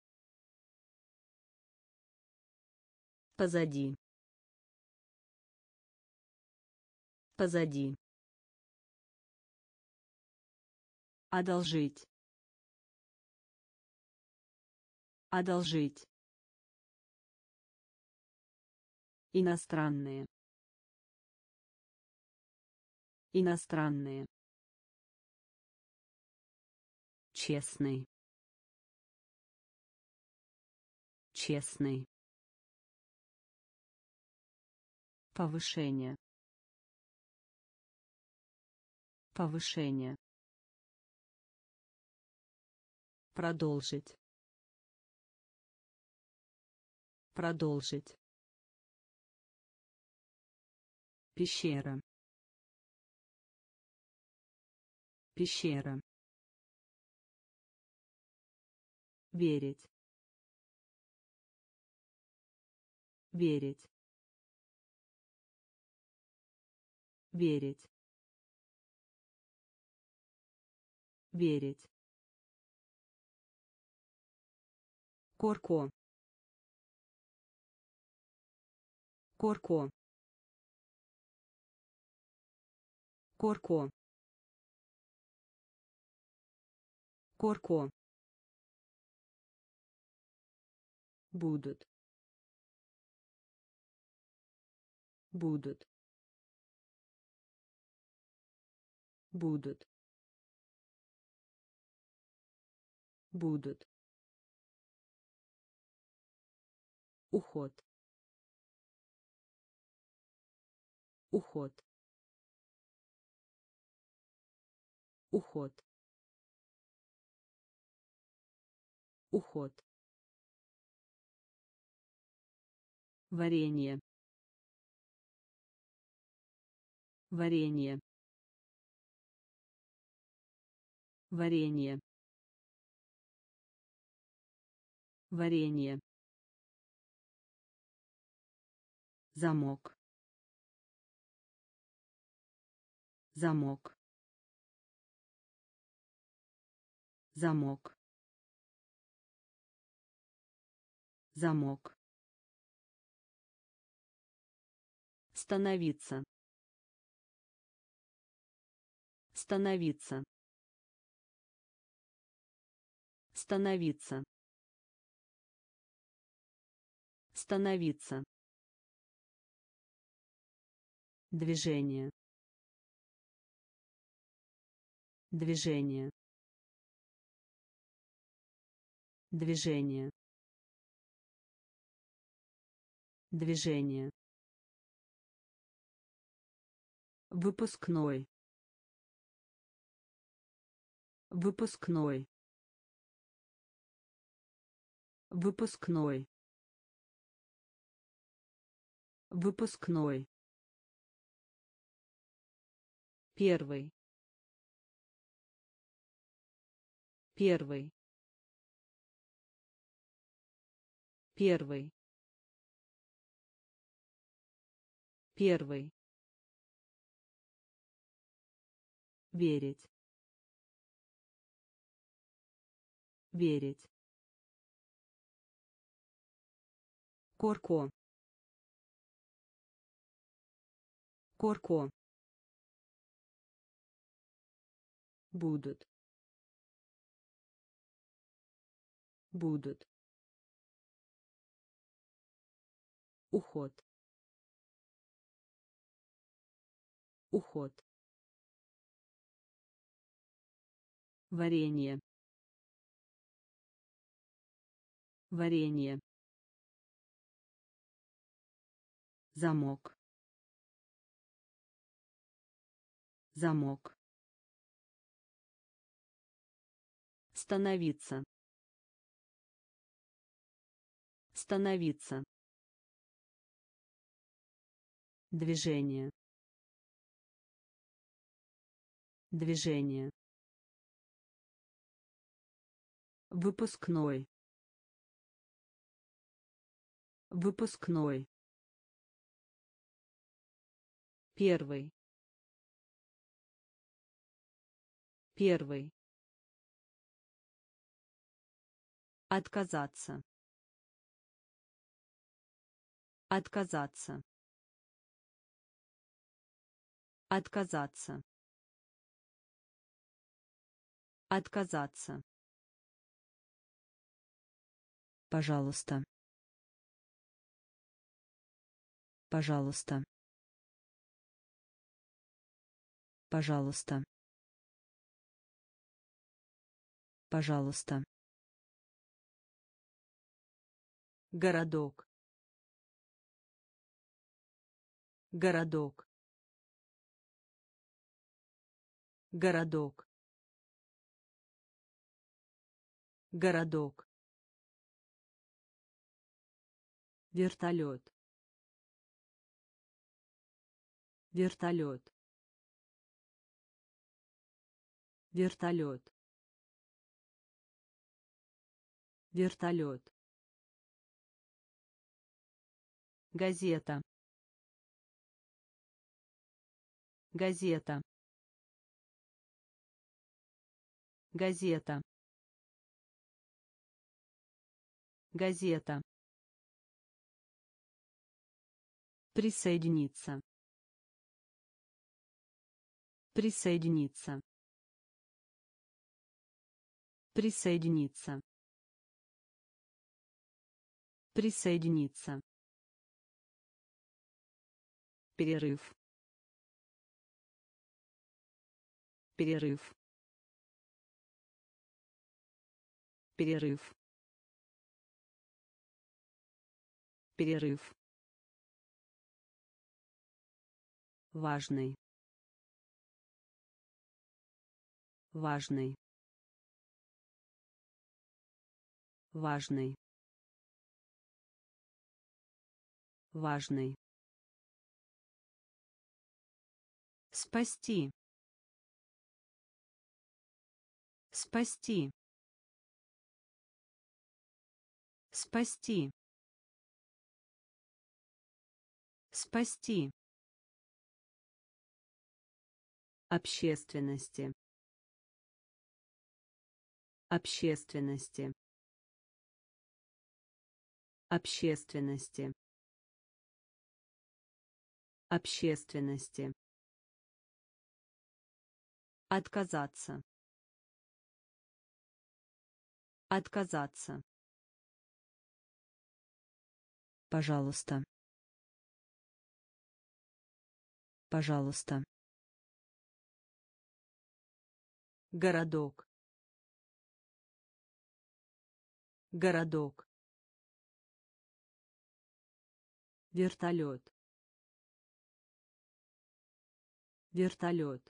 Позади. Позади. Одолжить. Одолжить. Иностранные. Иностранные. Честный. Честный. Повышение. Повышение. Продолжить. Продолжить. Пещера. Пещера. Верить. Верить. Верить. Верить. Корко. Корко. Корко. Корко. Будут. Будут. Будут. Будут. Уход. Уход. Уход. Уход. Варенье. Варенье. Варенье. Варенье. Замок. Замок. Замок. Замок. Становиться. Становиться. Становиться. Становиться. Движение. Движение. Движение. Движение. Выпускной. Выпускной. Выпускной. Выпускной. Первый. Первый. Первый. Первый. Верить. Верить. Корко. Корко. Будут. будут, уход, уход, варенье, варенье, замок, замок, становиться, становиться, движение, движение, выпускной, выпускной, первый, первый, отказаться, отказаться, отказаться, отказаться, пожалуйста, пожалуйста, пожалуйста, пожалуйста, городок, городок, городок, городок, вертолет, вертолет, вертолет, вертолет, газета, газета, газета, газета, присоединиться, присоединиться, присоединиться, присоединиться, перерыв, перерыв, перерыв, перерыв, важный, важный, важный, важный, спасти, спасти, спасти, спасти, общественности, общественности, общественности, общественности, отказаться, отказаться, пожалуйста, пожалуйста, городок, городок, вертолет, вертолет,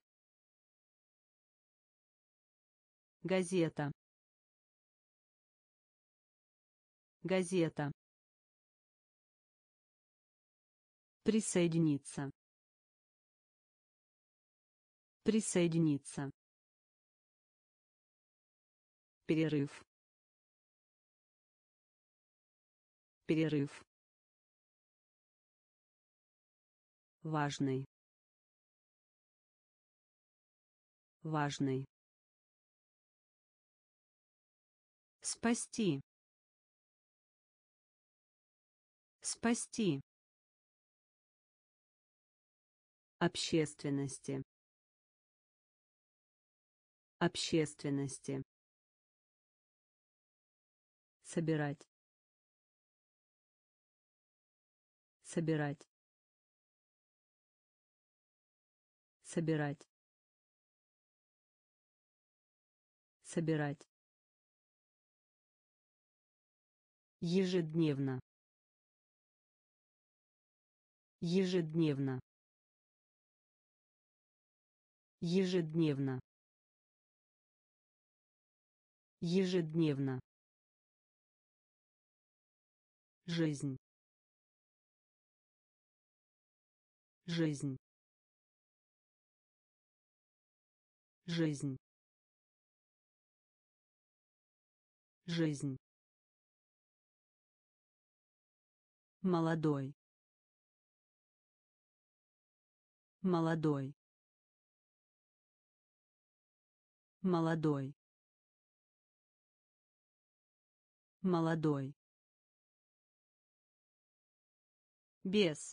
газета, газета, присоединиться, присоединиться, перерыв, перерыв, важный, важный, спасти, спасти, общественности, общественности, собирать, собирать, собирать, собирать, ежедневно, ежедневно, ежедневно, ежедневно, жизнь, жизнь, жизнь, жизнь, молодой, молодой, молодой, молодой, без,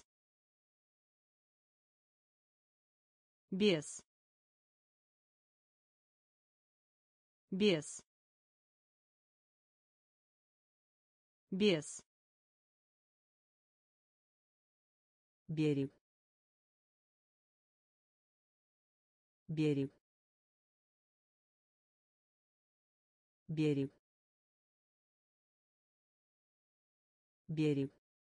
без, без, без, берег, берег, берег, берег,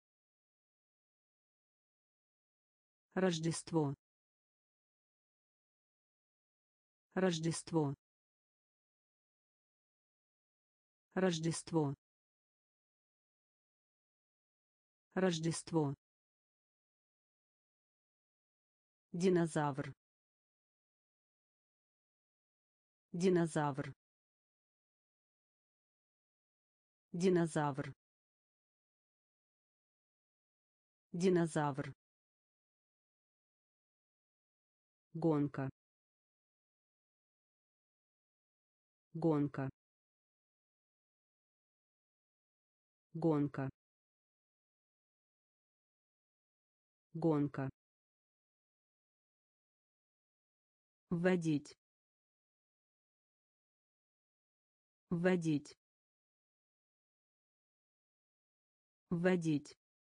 Рождество, Рождество, Рождество, Рождество, динозавр, динозавр, динозавр, динозавр, гонка, гонка, гонка, гонка, вводить, вводить, вводить,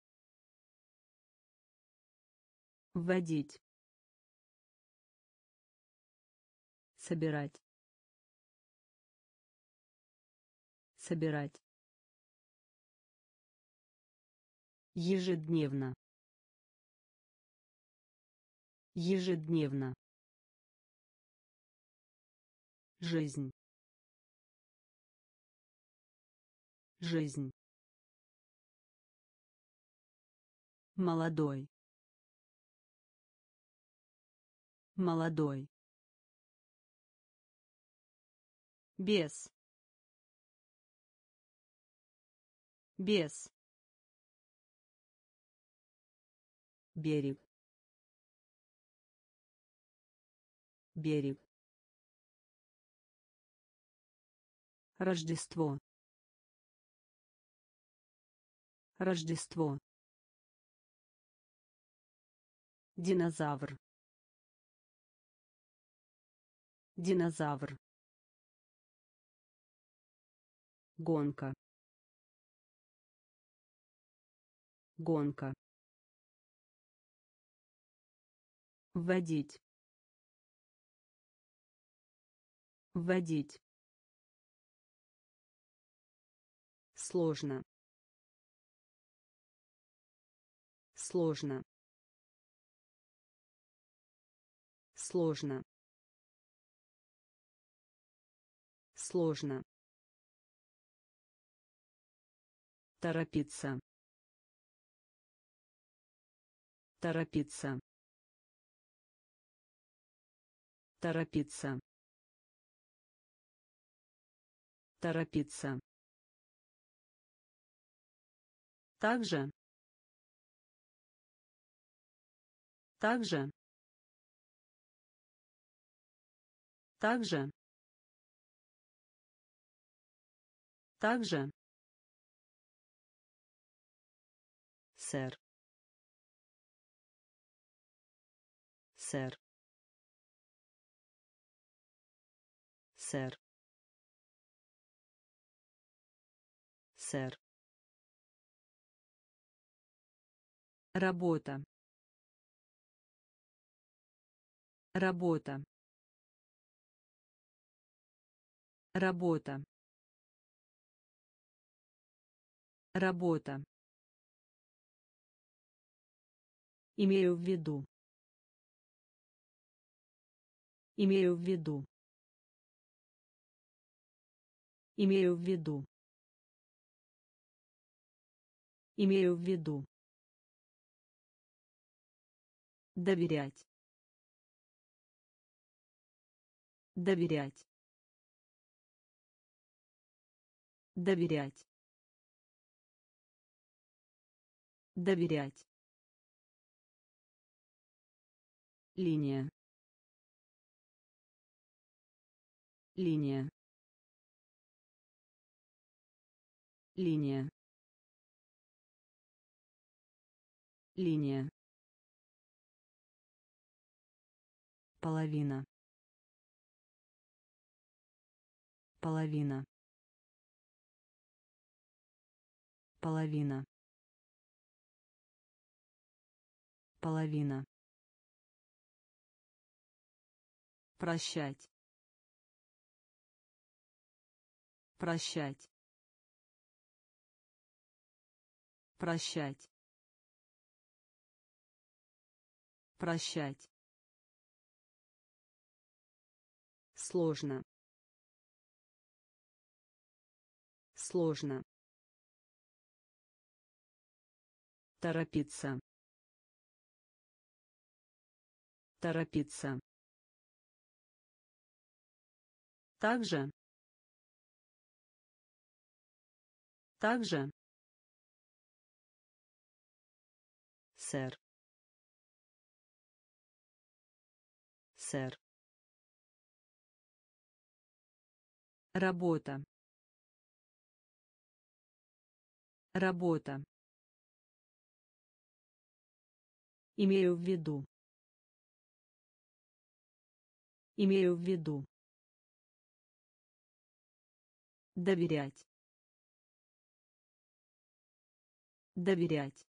вводить, собирать, собирать, ежедневно, ежедневно, жизнь, жизнь, молодой, молодой, без, без, берег, берег, Рождество, Рождество, динозавр, динозавр, гонка, гонка, вводить, вводить, сложно, сложно, сложно, сложно, торопиться, торопиться, торопиться, торопиться, также, также, также, также, сэр, сэр, сэр, сэр. Работа. Работа. Работа. Работа. Имею в виду. Имею в виду. Имею в виду. Имею в виду. Доверять. Доверять. Доверять. Доверять. Линия. Линия. Линия. Линия. Половина. Половина. Половина. Половина. Прощать. Прощать. Прощать. Прощать. Сложно. Сложно. Торопиться. Торопиться. Также. Также. Сэр. Сэр. Работа. Работа. Имею в виду. Имею в виду. Доверять. Доверять.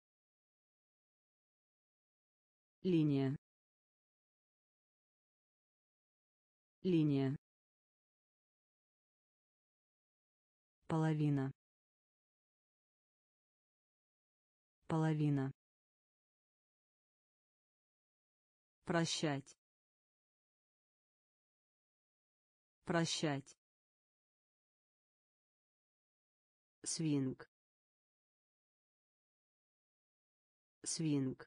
Линия. Линия. Половина. Половина. Прощать. Прощать. Свинг. Свинг.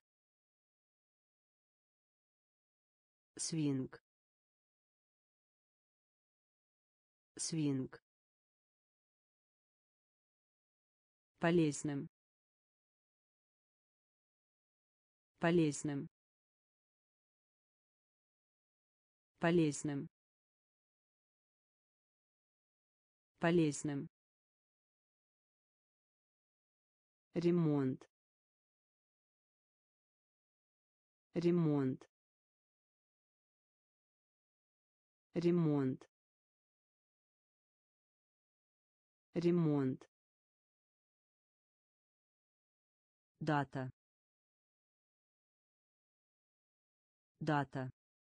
Свинг. Свинг. Полезным. Полезным. Полезным. Полезным. Ремонт. Ремонт. Ремонт. Ремонт. Дата. Дата.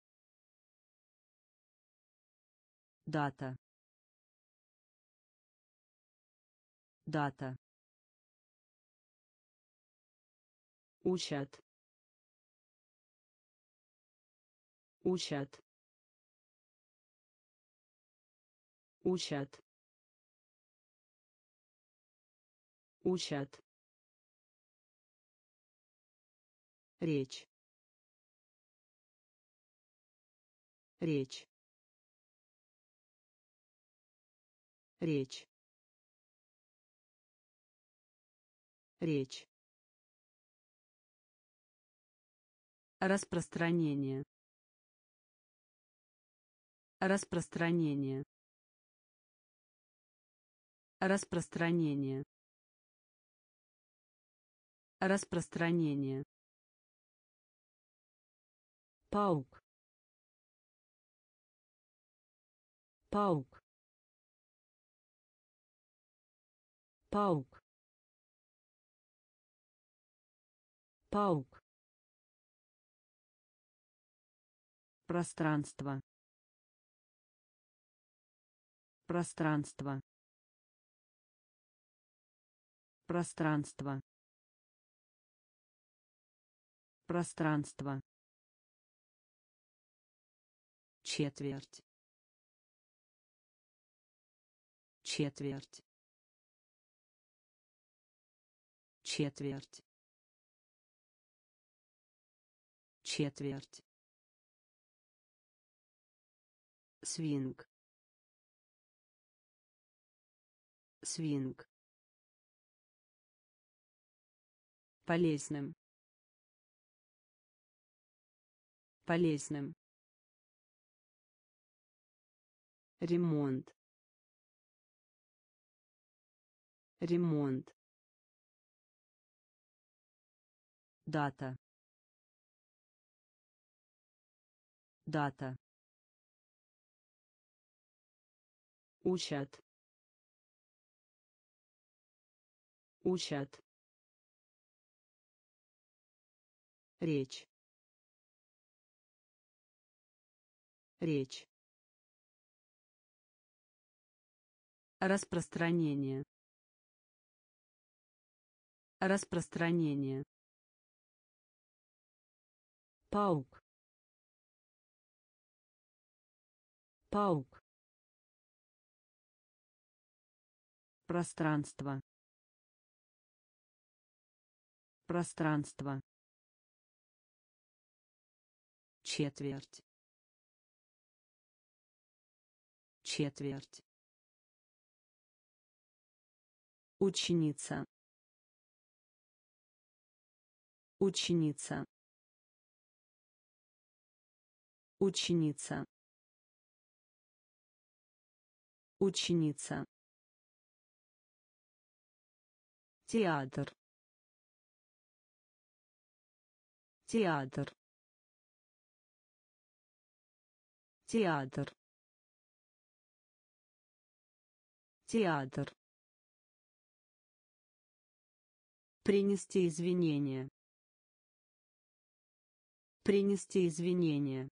Дата. Дата. Учат. Учат. Учат. Учат. Речь. Речь. Речь. Речь. Распространение. Распространение. Распространение. Распространение. Паук. Паук. Паук. Паук. Пространство. Пространство. Пространство. Пространство. Четверть. Четверть. Четверть. Четверть. Свинг. Свинг. Полезным. Полезным. Ремонт. Ремонт. Дата. Дата. Учат. Учат. Речь. Речь. Распространение. Распространение. Паук. Паук. Пространство. Пространство. Четверть. Четверть. Ученица. Ученица. Ученица. Ученица. Театр. Театр. Театр. Театр. Принести извинения. Принести извинения.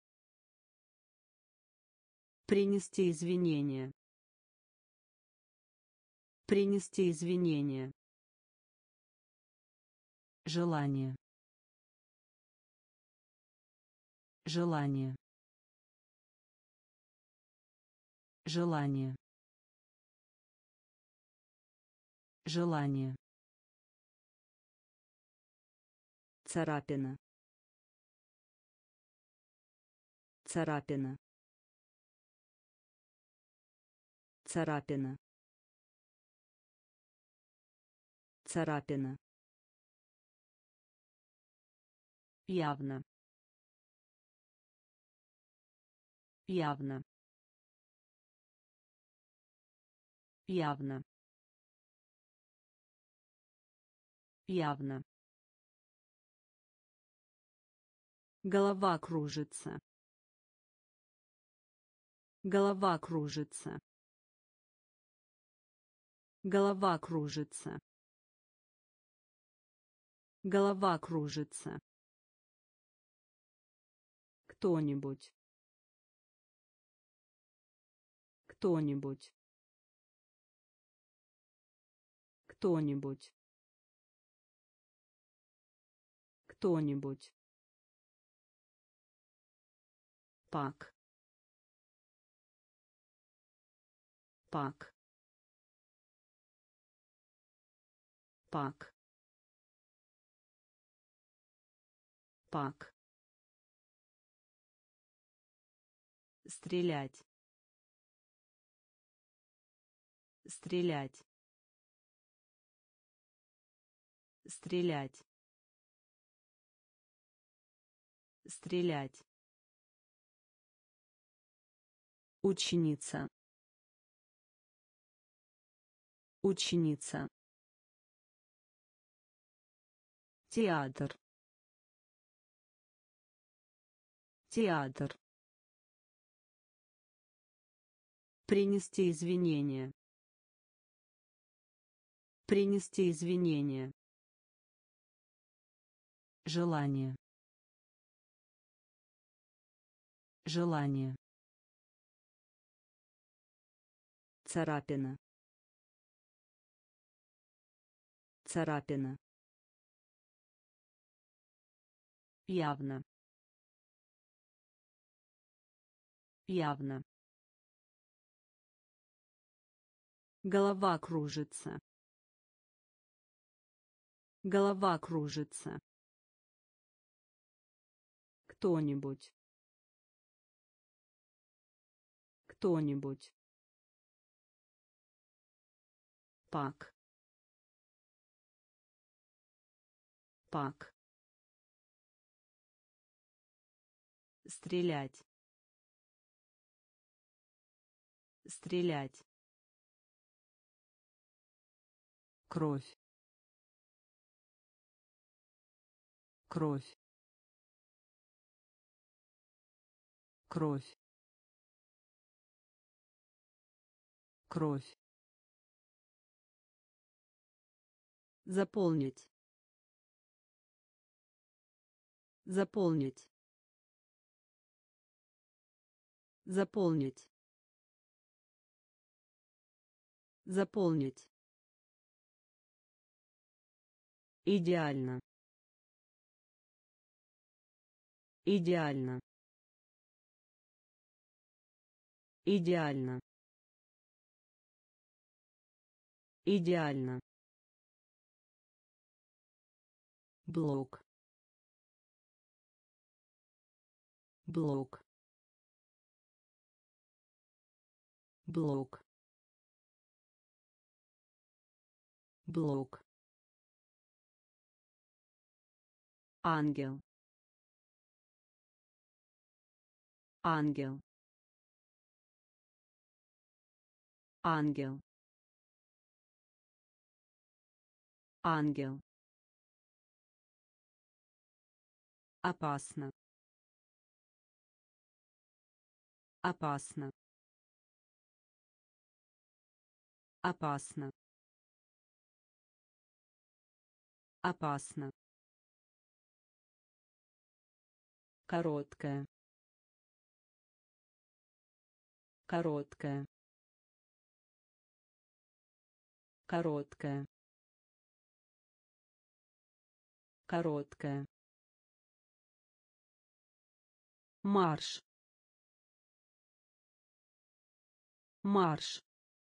Принести извинения. Принести извинения. Желание. Желание. Желание. Желание. Царапина. Царапина. Царапина. Царапина. Явно. Явно. Явно. Явно. Голова кружится. Голова кружится. Голова кружится. Голова кружится. Кто-нибудь. Кто-нибудь. Кто-нибудь. Кто-нибудь. Пак. Пак. Пак. Пак. Стрелять. Стрелять. Стрелять. Стрелять. Ученица. Ученица. Театр. Театр. Принести извинения. Принести извинения. Желание. Желание. Царапина. Царапина. Явно. Явно. Голова кружится. Голова кружится. Кто-нибудь. Кто-нибудь. Пак. Пак. Стрелять. Стрелять. Кровь. Кровь. Кровь. Кровь. Заполнить. Заполнить. Заполнить. Заполнить. Идеально. Идеально. Идеально. Идеально. Блок. Блок. Блок. Блок. Ангел. Ангел. Ангел. Ангел. Опасно. Опасно. Опасно. Опасно. Короткая. Короткая. Короткая. Короткая. Марш. Марш.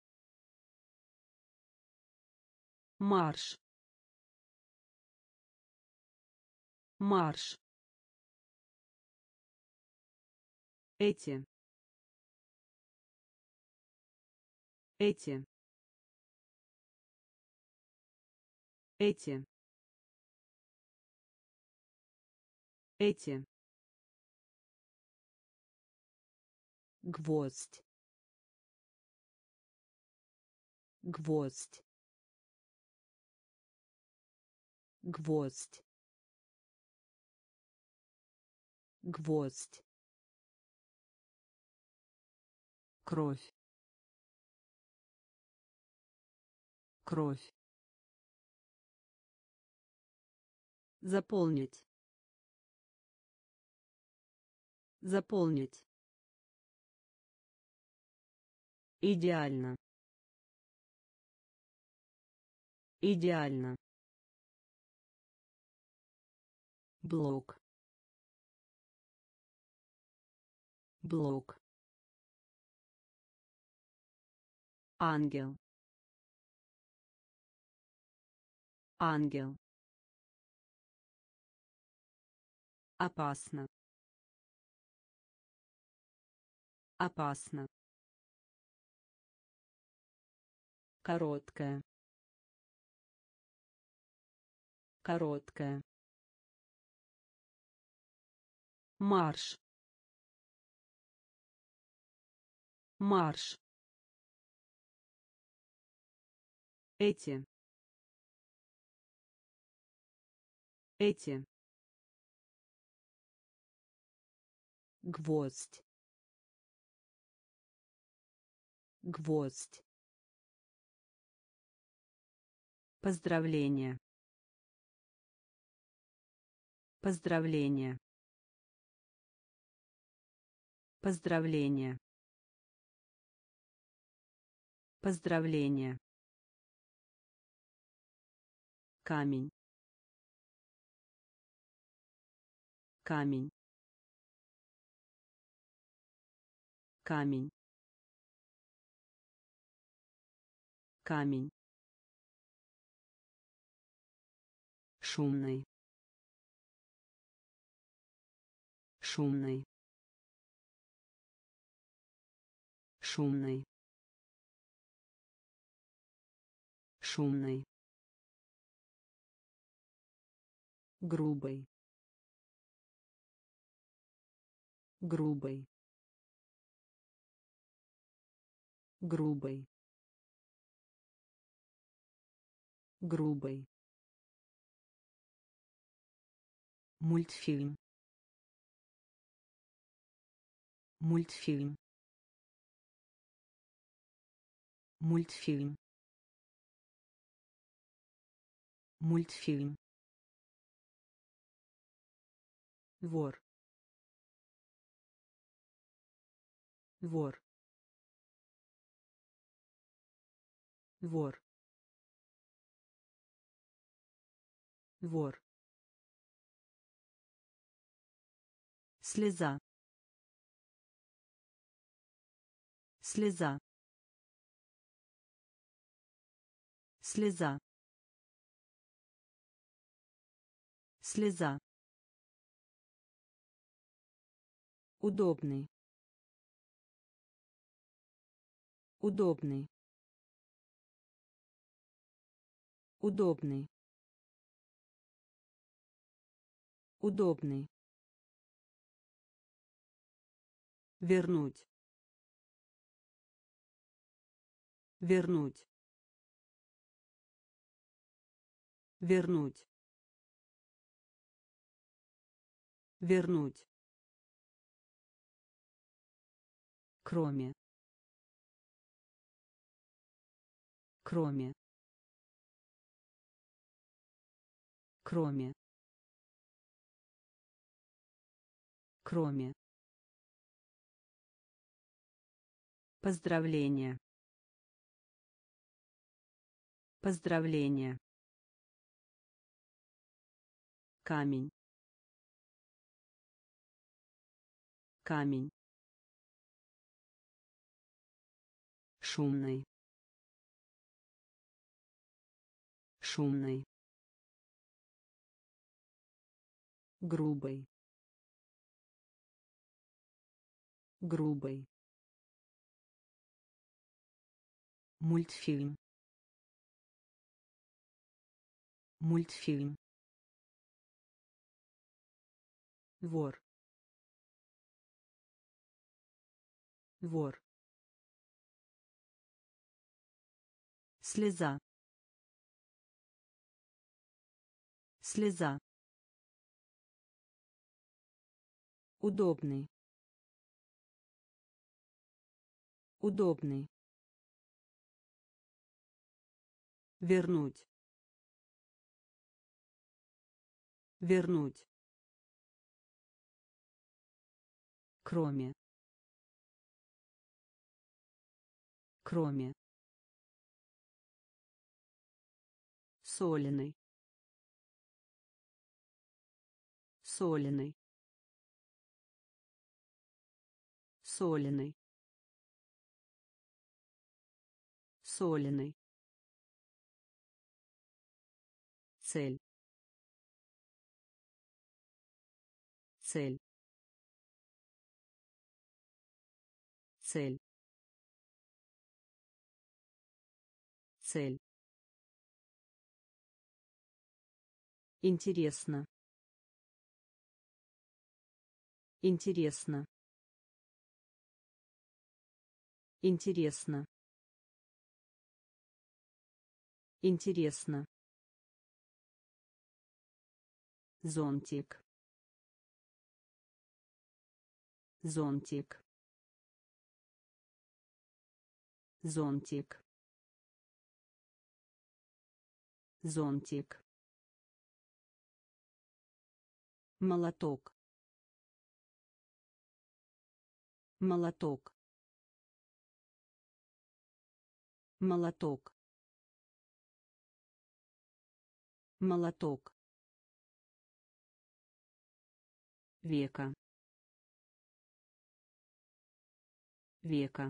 Марш. Марш. Эти. Эти. Эти. Эти. Гвоздь. Гвоздь. Гвоздь. Гвоздь. Кровь. Кровь. Заполнить. Заполнить. Идеально. Идеально. Блок. Блок. Ангел. Ангел. Опасно. Опасно. Короткая. Короткая. Марш. Марш. Эти. Эти. Гвоздь. Гвоздь. Поздравление. Поздравление. Поздравление. Поздравление. Камень. Камень. Камень. Камень. Шумный. Шумный. Шумный. Шумный. Грубый. Грубый. Грубый. Грубый. Мультфильм. Мультфильм. Мультфильм. Мультфильм. Вор. Вор. Вор. Вор. Слеза. Слеза. Слеза. Слеза. Удобный. Удобный. Удобный. Удобный. Вернуть. Вернуть. Вернуть. Вернуть. Кроме. Кроме. Кроме. Кроме. Поздравление. Поздравление. Камень. Камень. Шумный. Шумный. Грубый. Грубый. Мультфильм. Мультфильм. Вор. Вор. Слеза. Слеза. Удобный. Удобный. Вернуть. Вернуть. Кроме. Кроме. Соленый. Соленый. Соленый. Соленый. Цель. Цель. Цель. Цель. Интересно. Интересно. Интересно. Интересно. Зонтик. Зонтик. Зонтик. зонтик, молоток, молоток, молоток, молоток, века, века,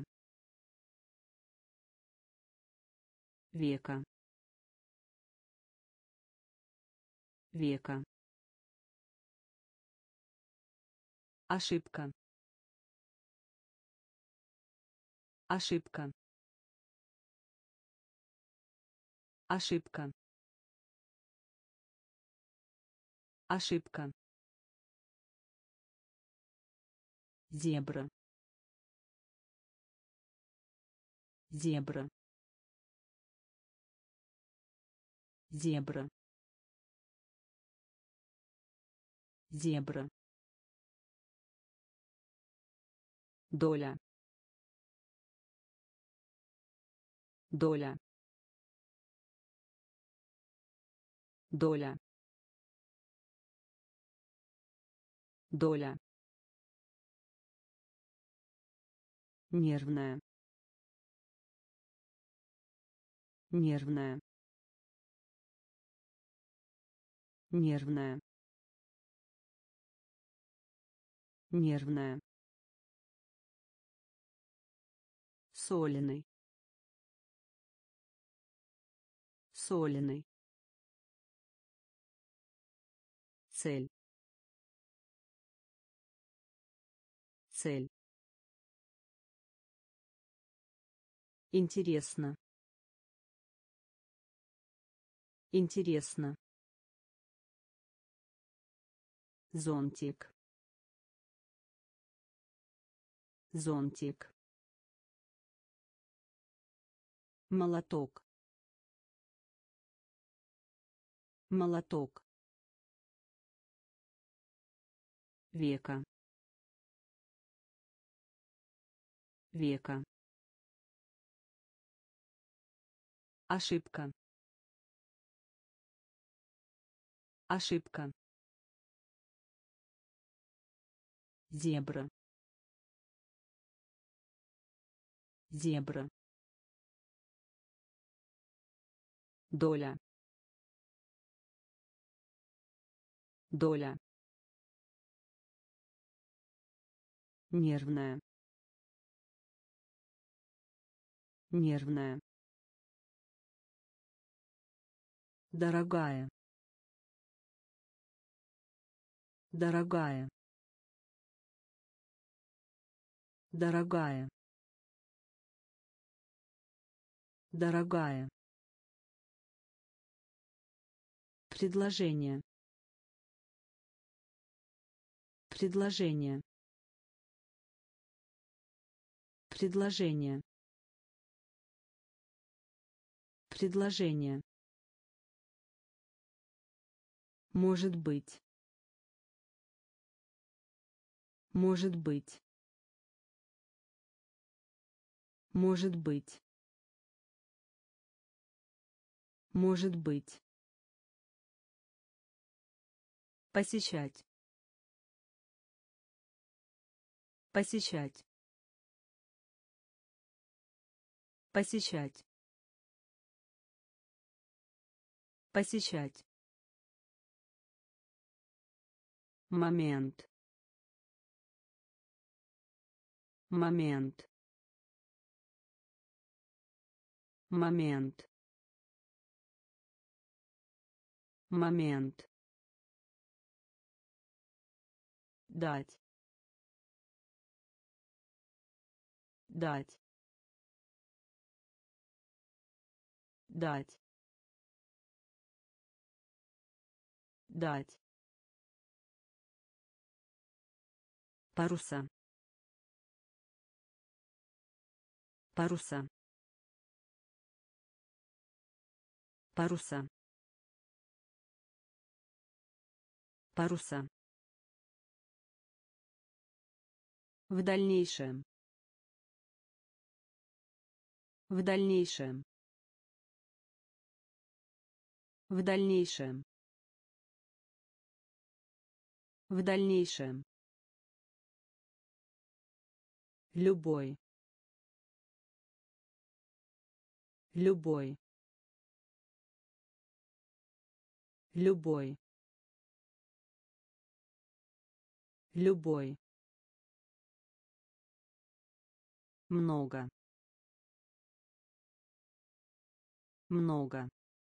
века, века, ошибка, ошибка, ошибка, ошибка, зебра, зебра, зебра, зебра, доля, доля, доля, доля, нервная, нервная, нервная, нервная, соленый, соленый, цель, цель, интересно, интересно, зонтик, зонтик, молоток, молоток, века, века, ошибка, ошибка, зебра, зебра, доля, доля, нервная, нервная, дорогая, дорогая, дорогая, дорогая, предложение, предложение, предложение, предложение, может быть, может быть, может быть, может быть, посещать, посещать, посещать, посещать, момент, момент, момент, момент, дать, дать, дать, дать, паруса, паруса, паруса, паруса, в дальнейшем, в дальнейшем, В дальнейшем. В дальнейшем. Любой. Любой. Любой. Любой. Много. Много.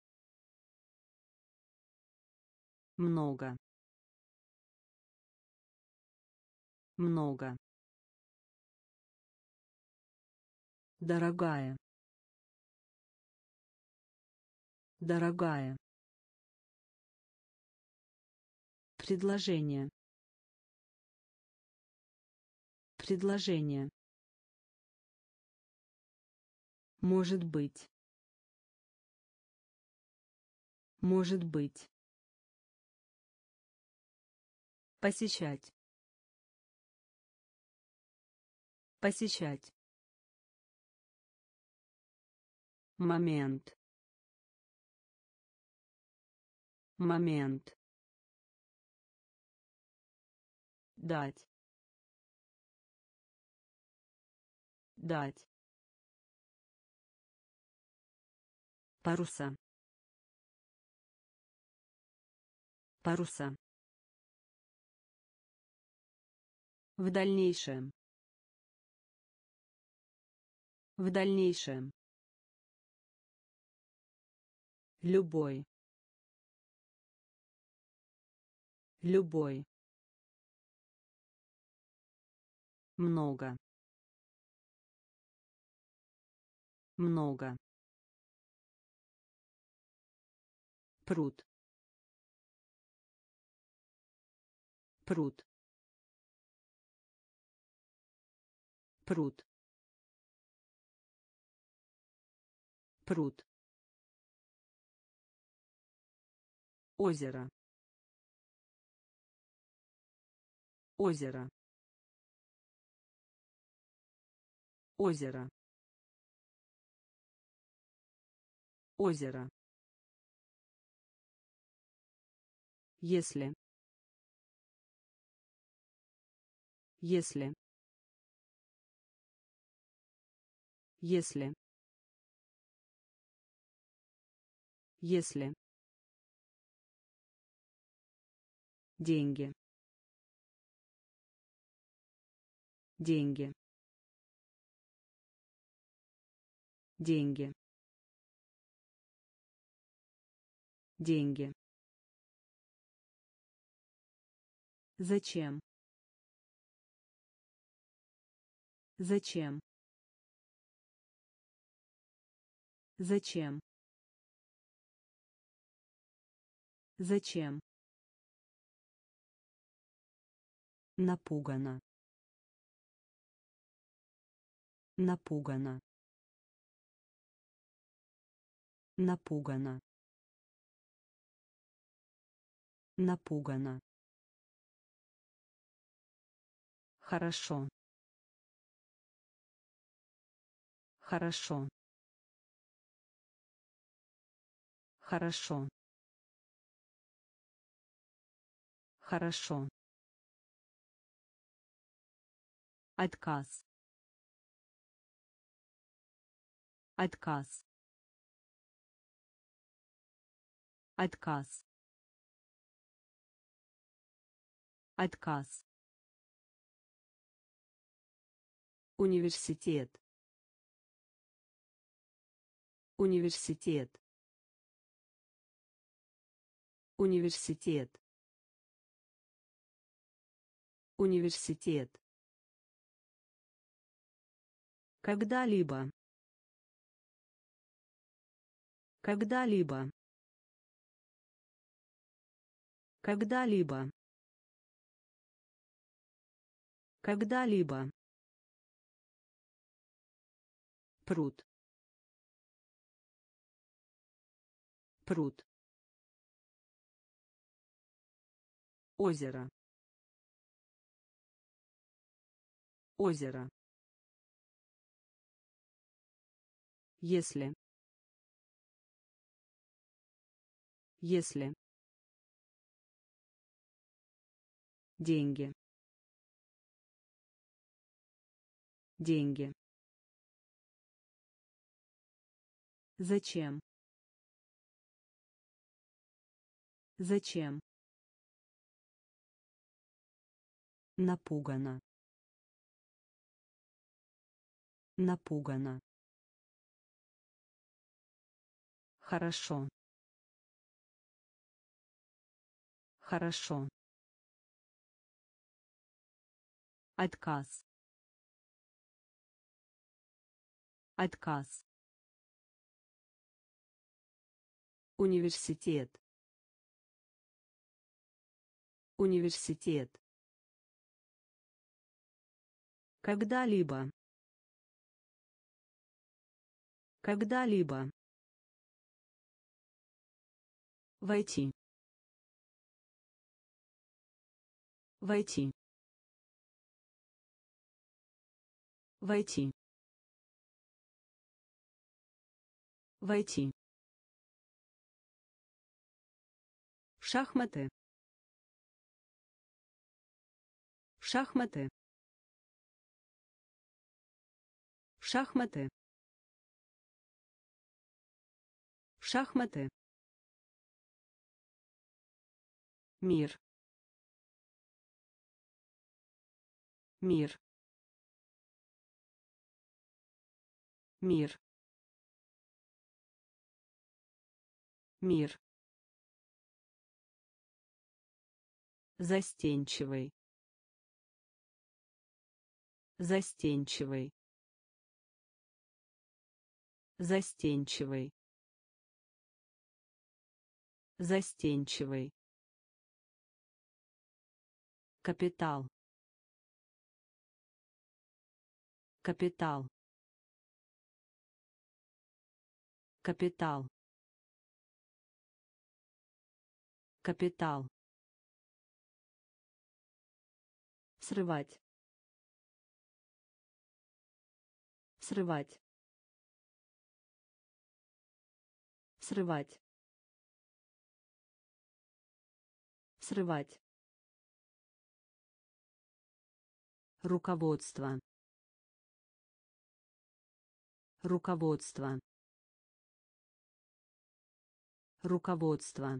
Много. Много. Дорогая. Дорогая. Предложение. Предложение. Может быть. Может быть. Посещать. Посещать. Момент. Момент. Дать. Дать. Паруса. Паруса. В дальнейшем. В дальнейшем. Любой. Любой. Много. Много. Пруд. Пруд. Пруд. Пруд. Озеро. Озеро. Озеро. Озеро. Если. Если. Если. Если. Деньги. Деньги. Деньги. Деньги. Зачем? Зачем? Зачем? Зачем? Напугана. Напугана. Напугана. Напугана. Хорошо. Хорошо. Хорошо. Хорошо. Отказ. Отказ. Отказ. Отказ. Университет. Университет. Университет. Университет. Когда-либо. Когда-либо. Когда-либо. Когда-либо. Пруд. Пруд. Озеро. Озеро. Если. Если. Деньги. Деньги. Зачем? Зачем? Напугана. Напугана. Хорошо. Хорошо. Отказ. Отказ. Университет. Университет. Когда-либо. Когда-либо. Войти. Войти. Войти. Войти. Шахматы. Шахматы. Шахматы. Шахматы. Мир. Мир. Мир. Мир. Застенчивый. Застенчивый. Застенчивый. Застенчивый. Капитал. Капитал. Капитал. Капитал. Срывать. Срывать. Срывать. Срывать. Руководство. Руководство. Руководство.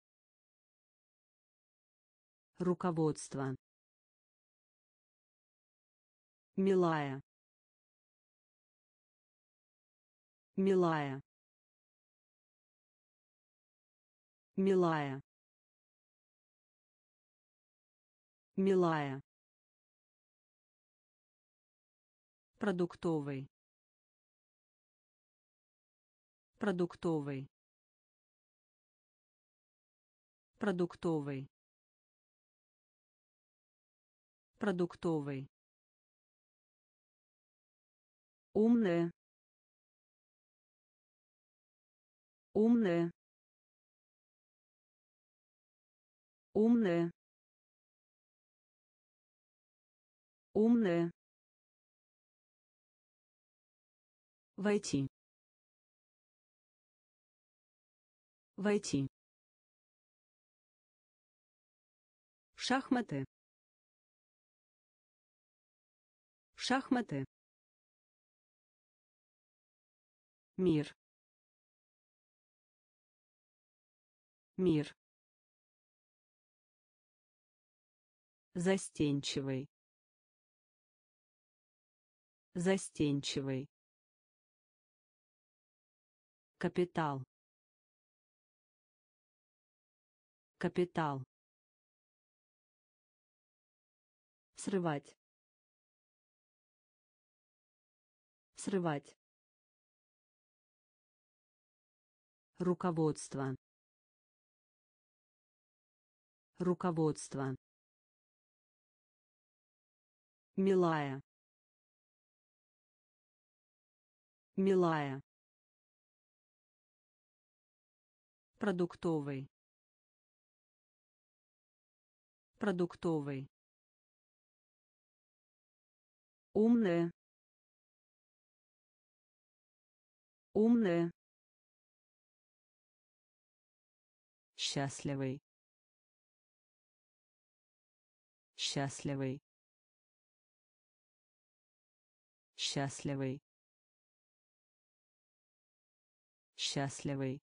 Руководство. Милая. Милая. Милая. Милая. Продуктовый. Продуктовый. Продуктовый. Продуктовый. Умная. Умная. Умная. Умная. Войти. Войти. Шахматы. Шахматы. Мир. Мир. Застенчивый. Застенчивый. Капитал. Капитал. Срывать. Срывать. Руководство. Руководство. Милая. Милая. Продуктовый. Продуктовый. Умная. Умная. Счастливый. Счастливый. Счастливый. Счастливый.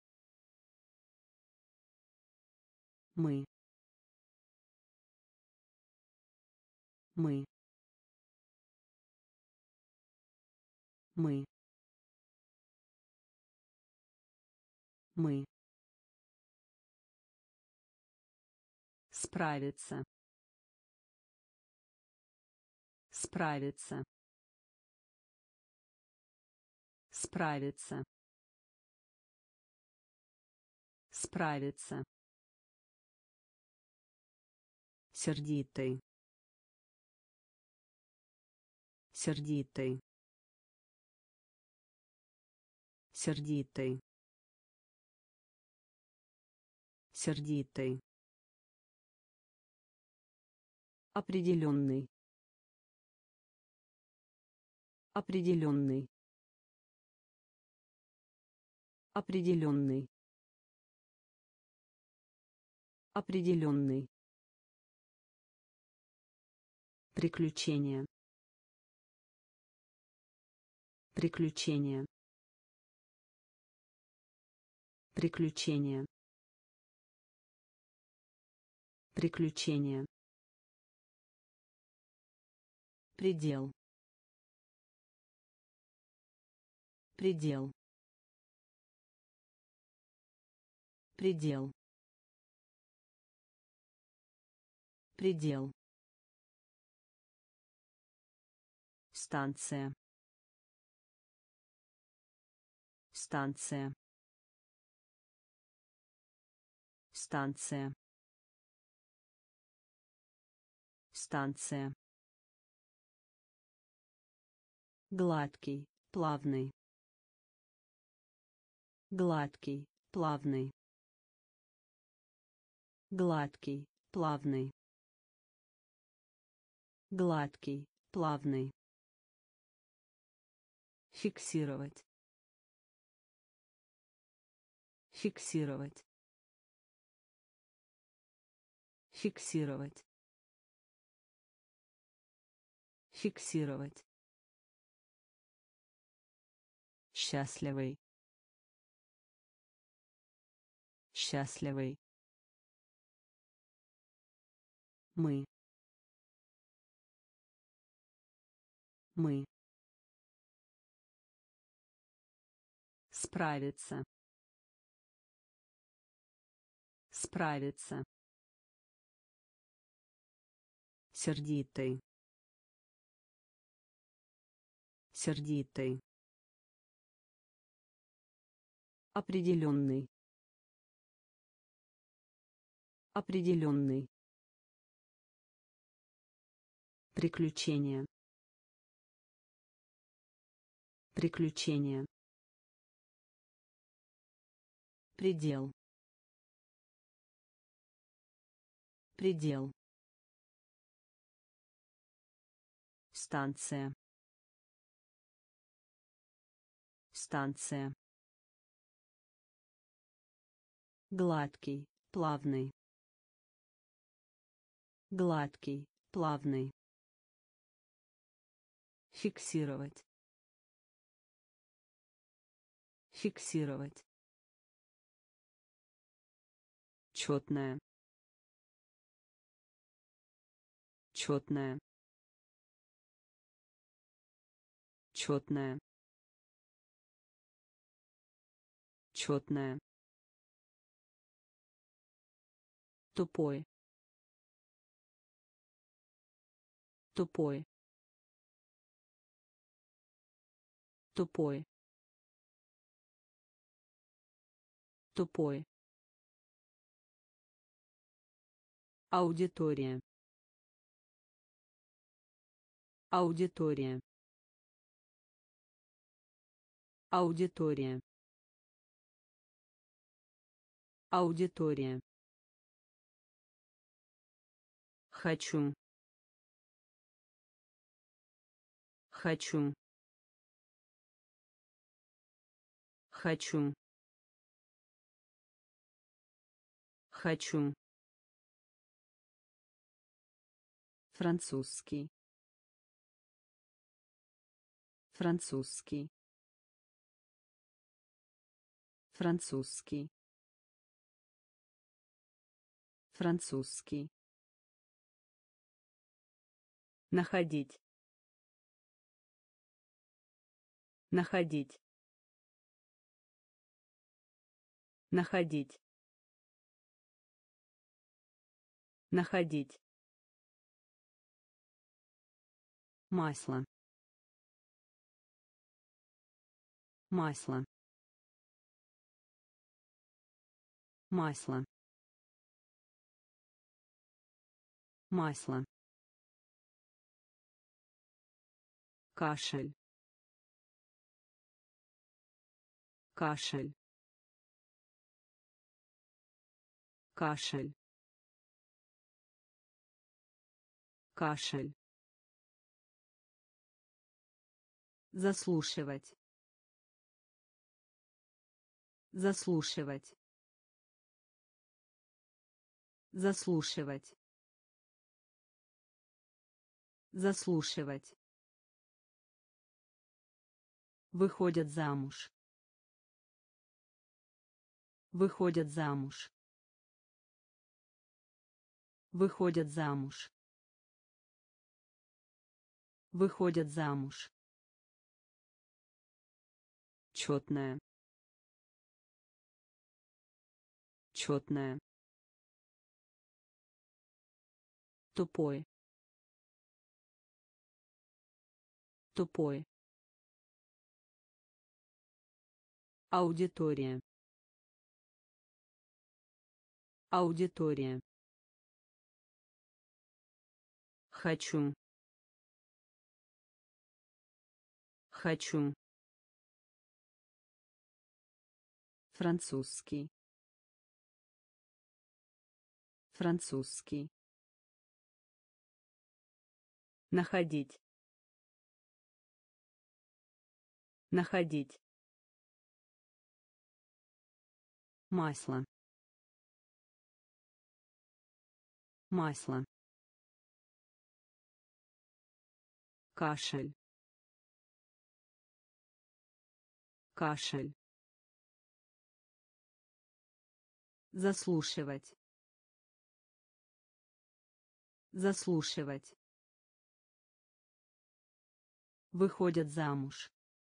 Мы. Мы. Мы. Мы. Справиться. Справиться. Справиться. Справиться. Сердитый. Сердитый. Сердитый. Сердитый. Определенный. Определенный. Определенный. Определенный. Приключения. Приключения. Приключения. Приключения. Предел. Предел. Предел. Предел. Станция. Станция. Станция. Станция. Гладкий, плавный. Гладкий, плавный. Гладкий, плавный. Гладкий, плавный. Фиксировать. Фиксировать. Фиксировать. Фиксировать. Счастливый. Счастливый. Мы. Мы. Справиться. Справиться. Сердитый. Сердитый. Определенный. Определенный. Приключения. Приключения. Предел. Предел. Станция. Станция. Гладкий, плавный. Гладкий, плавный. Фиксировать. Фиксировать. Четная. Четная. Четная. Четная. Тупой. Тупой. Тупой. Тупой. Аудитория. Аудитория. Аудитория. Аудитория. Хочу. Хочу. Хочу. Хочу. Французский. Французский. Французский. Французский. Находить. Находить. Находить. Находить. Масло. Масло. Масло. Масло. Кашель. Кашель. Кашель. Кашель. Заслушивать. Заслушивать. Заслушивать. Заслушивать. Выходят замуж. Выходят замуж. Выходят замуж. Выходят замуж. Четная. Четная. Тупой. Тупой. Аудитория. Аудитория. Хочу. Хочу. Французский. Французский. Находить. Находить. Масло. Масло. Кашель. Кашель. Заслушивать. Заслушивать. Выходят замуж.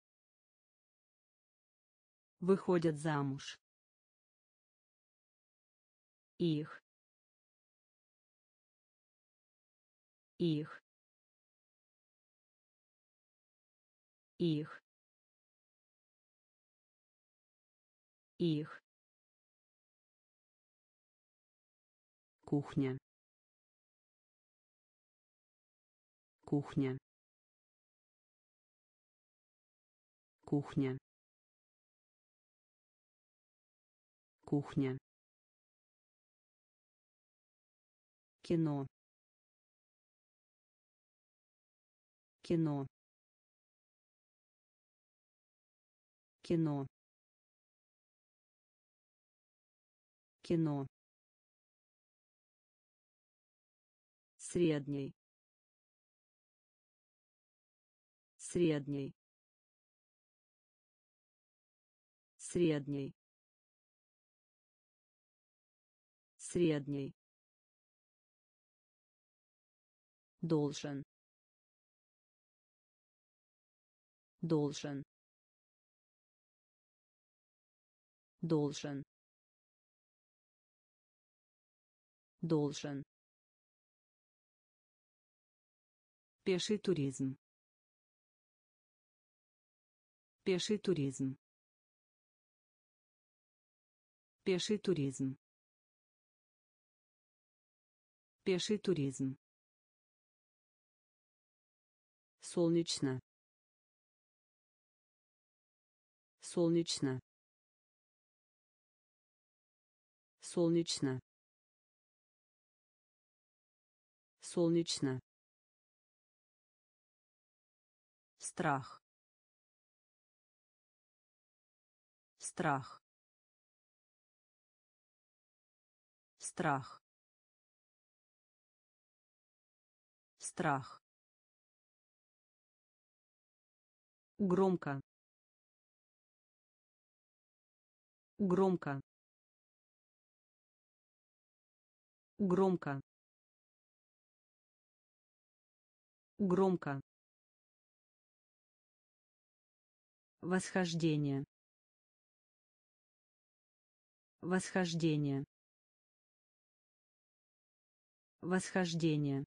Выходят замуж. Их. Их. Их. Их. Кухня. Кухня. Кухня. Кухня. Кино. Кино. Кино. Кино. Средний. Средний. Средний. Средний. Должен. Должен. Должен. Должен. Пеший туризм. Пеший туризм. Пеший туризм. Пеший туризм. Солнечно. Солнечно. Солнечно. Солнечно. Страх. Страх. Страх. Страх. Громко. Громко. Громко. Громко. Восхождение. Восхождение. Восхождение.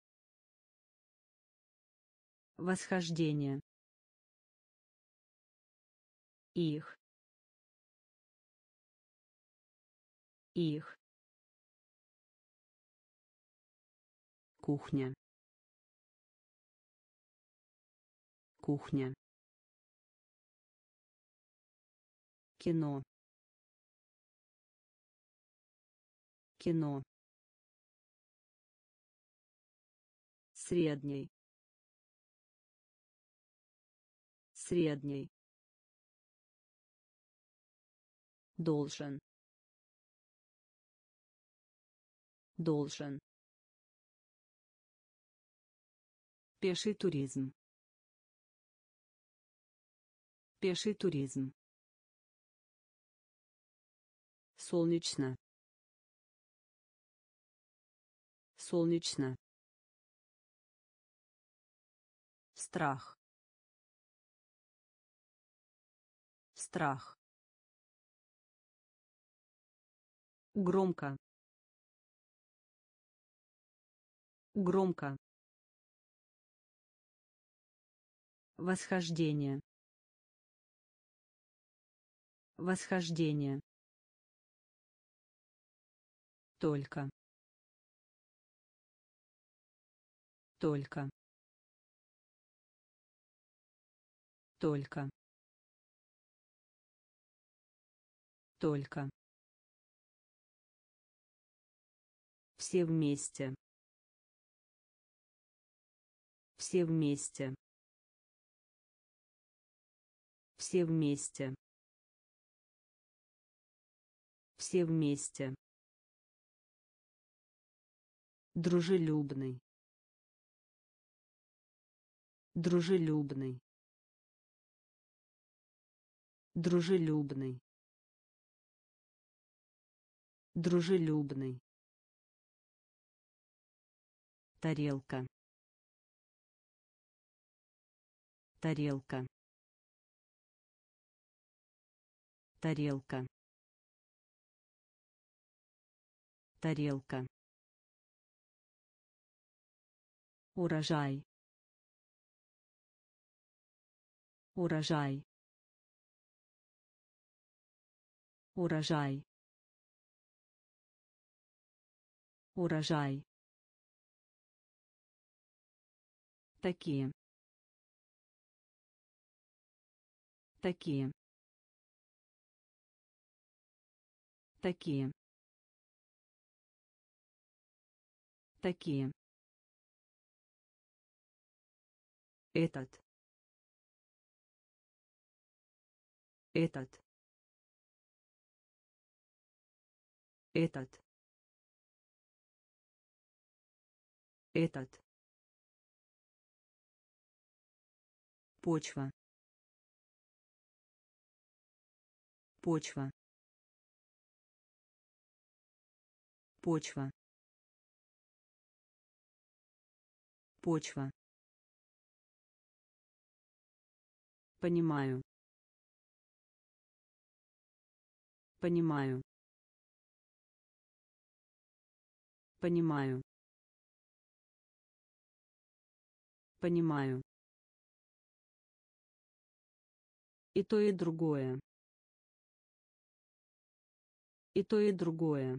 Восхождение. Их. Их. Кухня. Кухня. Кино. Кино. Средний. Средний. Должен. Должен. Пеший туризм. Пеший туризм. Солнечно. Солнечно. Страх. Страх. Громко. Громко. Восхождение. Восхождение. Только. Только. Только. Только. Все вместе. Все вместе. Все вместе. Все вместе. Дружелюбный. Дружелюбный. Дружелюбный. Дружелюбный. Тарелка. Тарелка. Тарелка. Тарелка. Урожай. Урожай. Урожай. Урожай. Такие. Такие. Такие. Такие. Этот. Этот. Этот. Этот. Почва. Почва. Почва. Почва. Понимаю. Понимаю. Понимаю. Понимаю. И то, и другое. И то, и другое.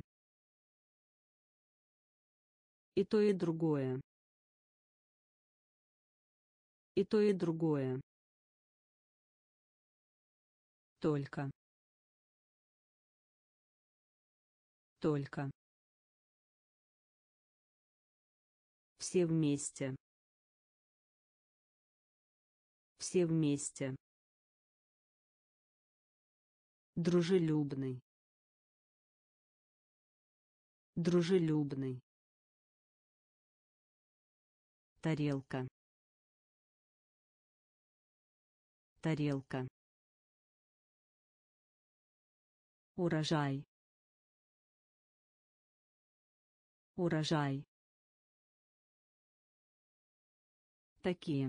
И то, и другое. И то, и другое. Только. Только. Все вместе. Все вместе. Дружелюбный. Дружелюбный. Тарелка. Тарелка. Урожай. Урожай. Такие.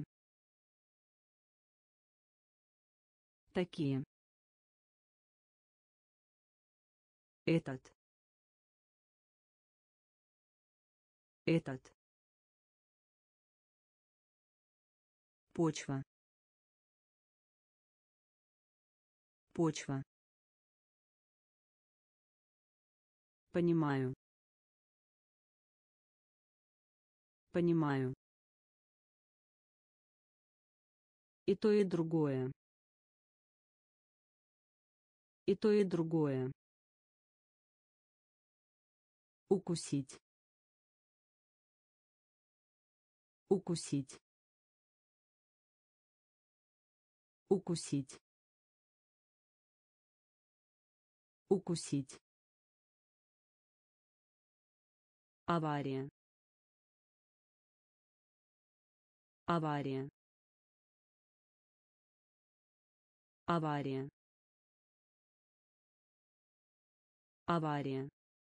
Такие. Этот. Этот. Почва. Почва. Понимаю. Понимаю. И то, и другое. И то, и другое. Укусить. Укусить. Укусить. Укусить. Авария. Авария. Авария. Авария.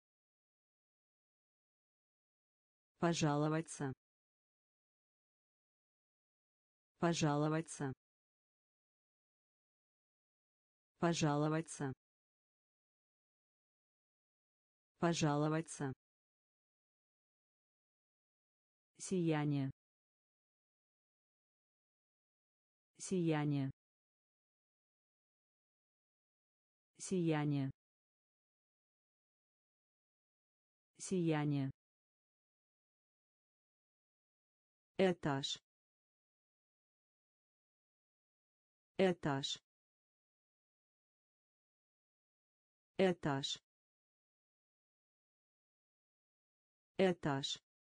Пожаловаться. Пожаловаться. Пожаловаться. Пожаловаться. Сияние. Сияние. Сияние. Сияние. Этаж. Этаж. Этаж. Этаж.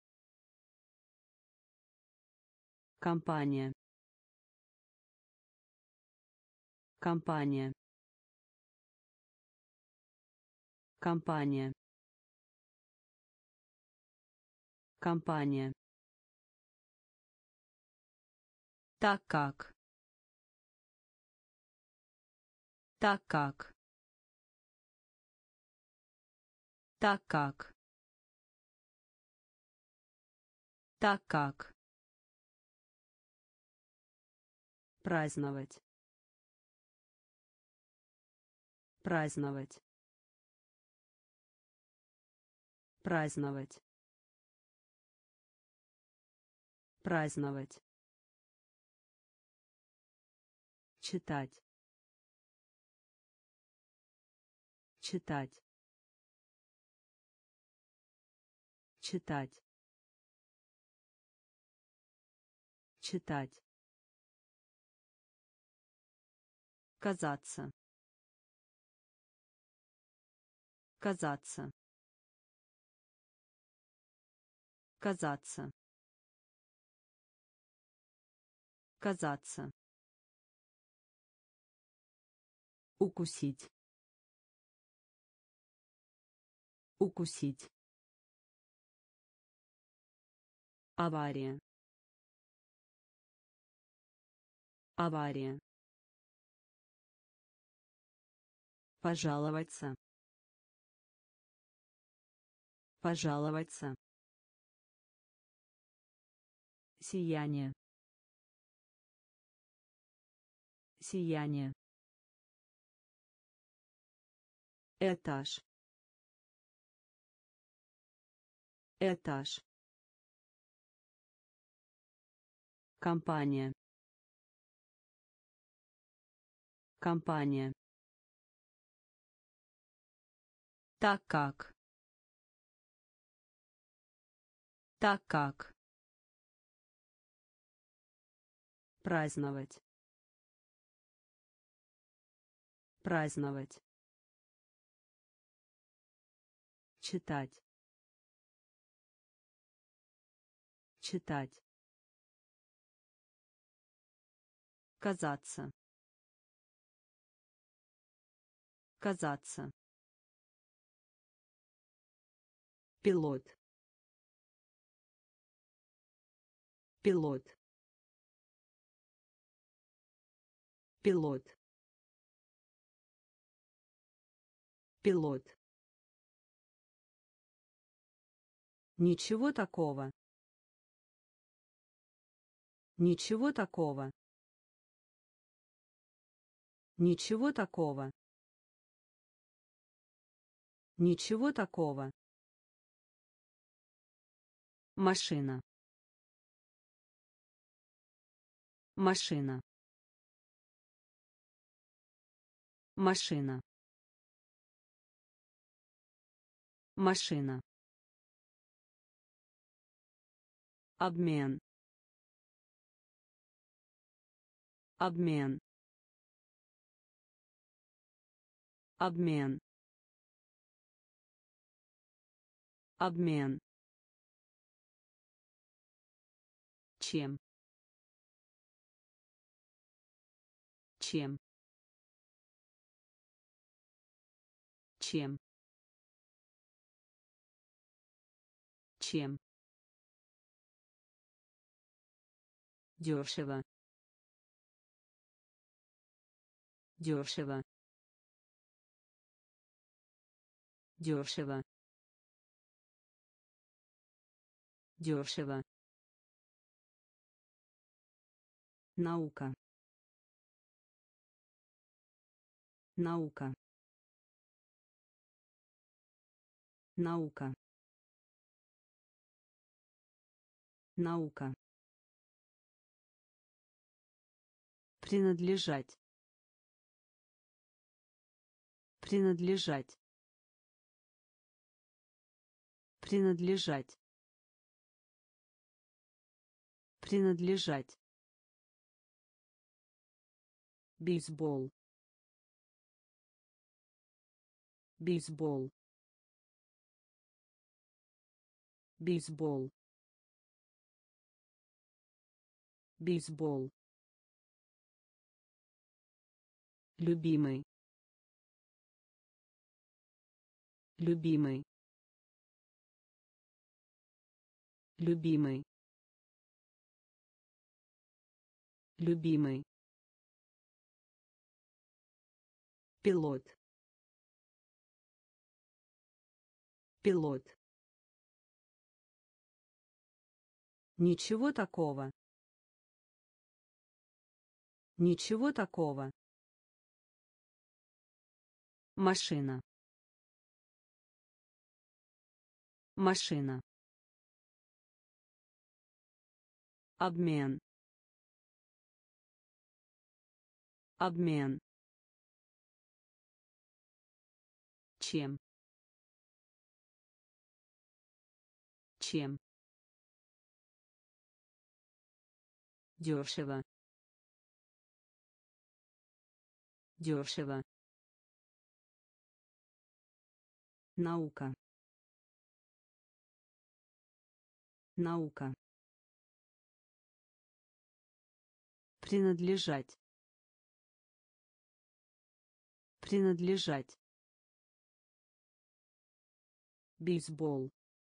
Компания. Компания. Компания. Компания. Так как. Так как. Так как. Так как. Праздновать. Праздновать. Праздновать. Праздновать. Читать. Читать. Читать. Читать. Казаться. Казаться. Казаться. Казаться. Укусить. Укусить. Авария. Авария. Пожаловаться. Пожаловаться. Сияние. Сияние. Этаж. Этаж. Компания. Компания. Так как. Так как. Праздновать. Праздновать. Читать. Читать. Казаться. Казаться. пилот, пилот, пилот, пилот. Ничего такого. Ничего такого. Ничего такого. Ничего такого. Машина. Машина. Машина. Машина. Обмен. Обмен. Обмен. Обмен. Чем? Чем? Чем? Чем? Дешево. Дешево. Дешево. Дешево. Наука. Наука. Наука. Наука. Принадлежать. Принадлежать. Принадлежать. Принадлежать. Бейсбол. Бейсбол. Бейсбол. Бейсбол. Любимый. Любимый. Любимый. Любимый. Пилот. Пилот. Ничего такого. Ничего такого. Машина. Машина. Обмен. Обмен. Чем? Чем? Дешево. Дешево. Наука. Наука. Принадлежать. Принадлежать. Бейсбол.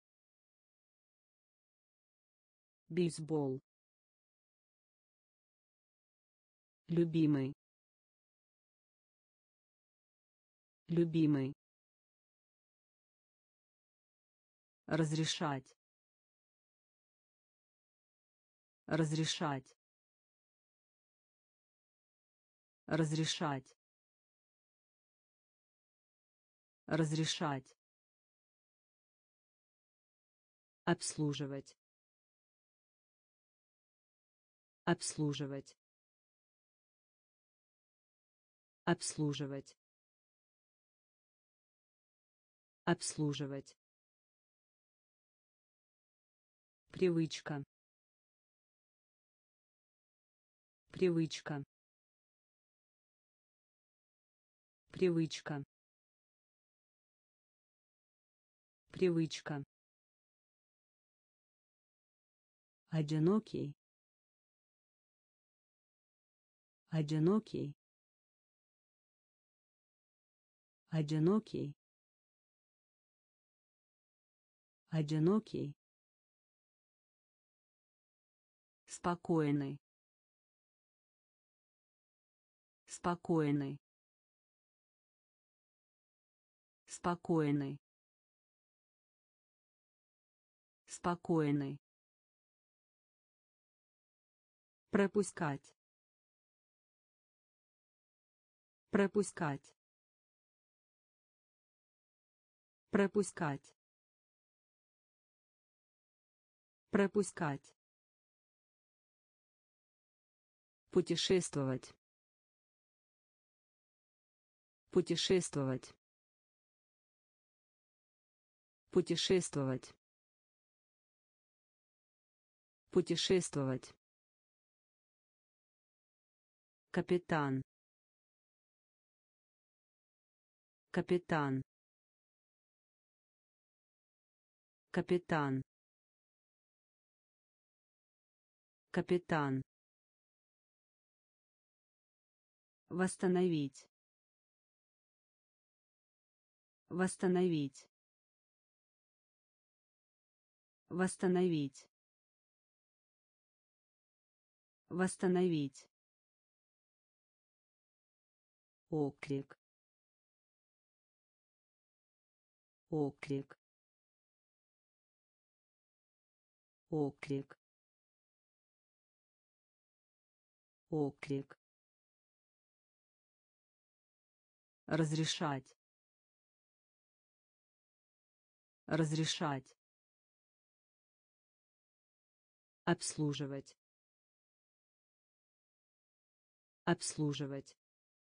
Бейсбол. Любимый. Любимый. Разрешать. Разрешать. Разрешать. Разрешать. Обслуживать. Обслуживать. Обслуживать. Обслуживать. Привычка. Привычка. Привычка. Привычка. Одинокий. Одинокий. Одинокий. Одинокий. Спокойный. Спокойный. Спокойный. Спокойный. Пропускать. Пропускать. Пропускать. Пропускать. Путешествовать. Путешествовать. Путешествовать. Путешествовать. Капитан. Капитан. Капитан. Капитан. Восстановить. Восстановить. Восстановить. Восстановить. Оклик. Оклик. Оклик. Оклик. Разрешать. Разрешать. Обслуживать. Обслуживать.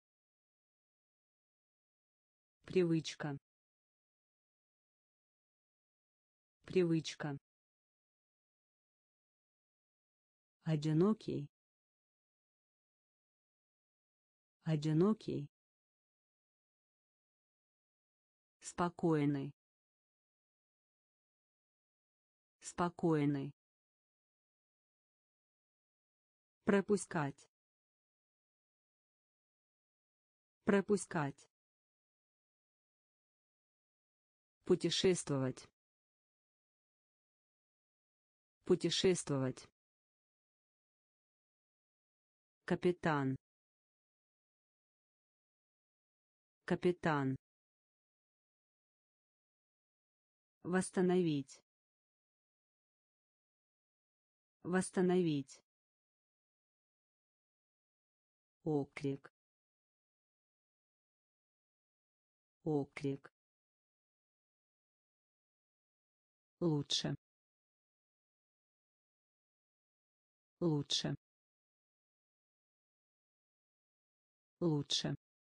Привычка. Привычка. Одинокий. Одинокий. Спокойный. Спокойный. Пропускать. Пропускать. Путешествовать. Путешествовать. Капитан. Капитан. Восстановить. Восстановить. Оклик. Оклик. Лучше. Лучше. Лучше.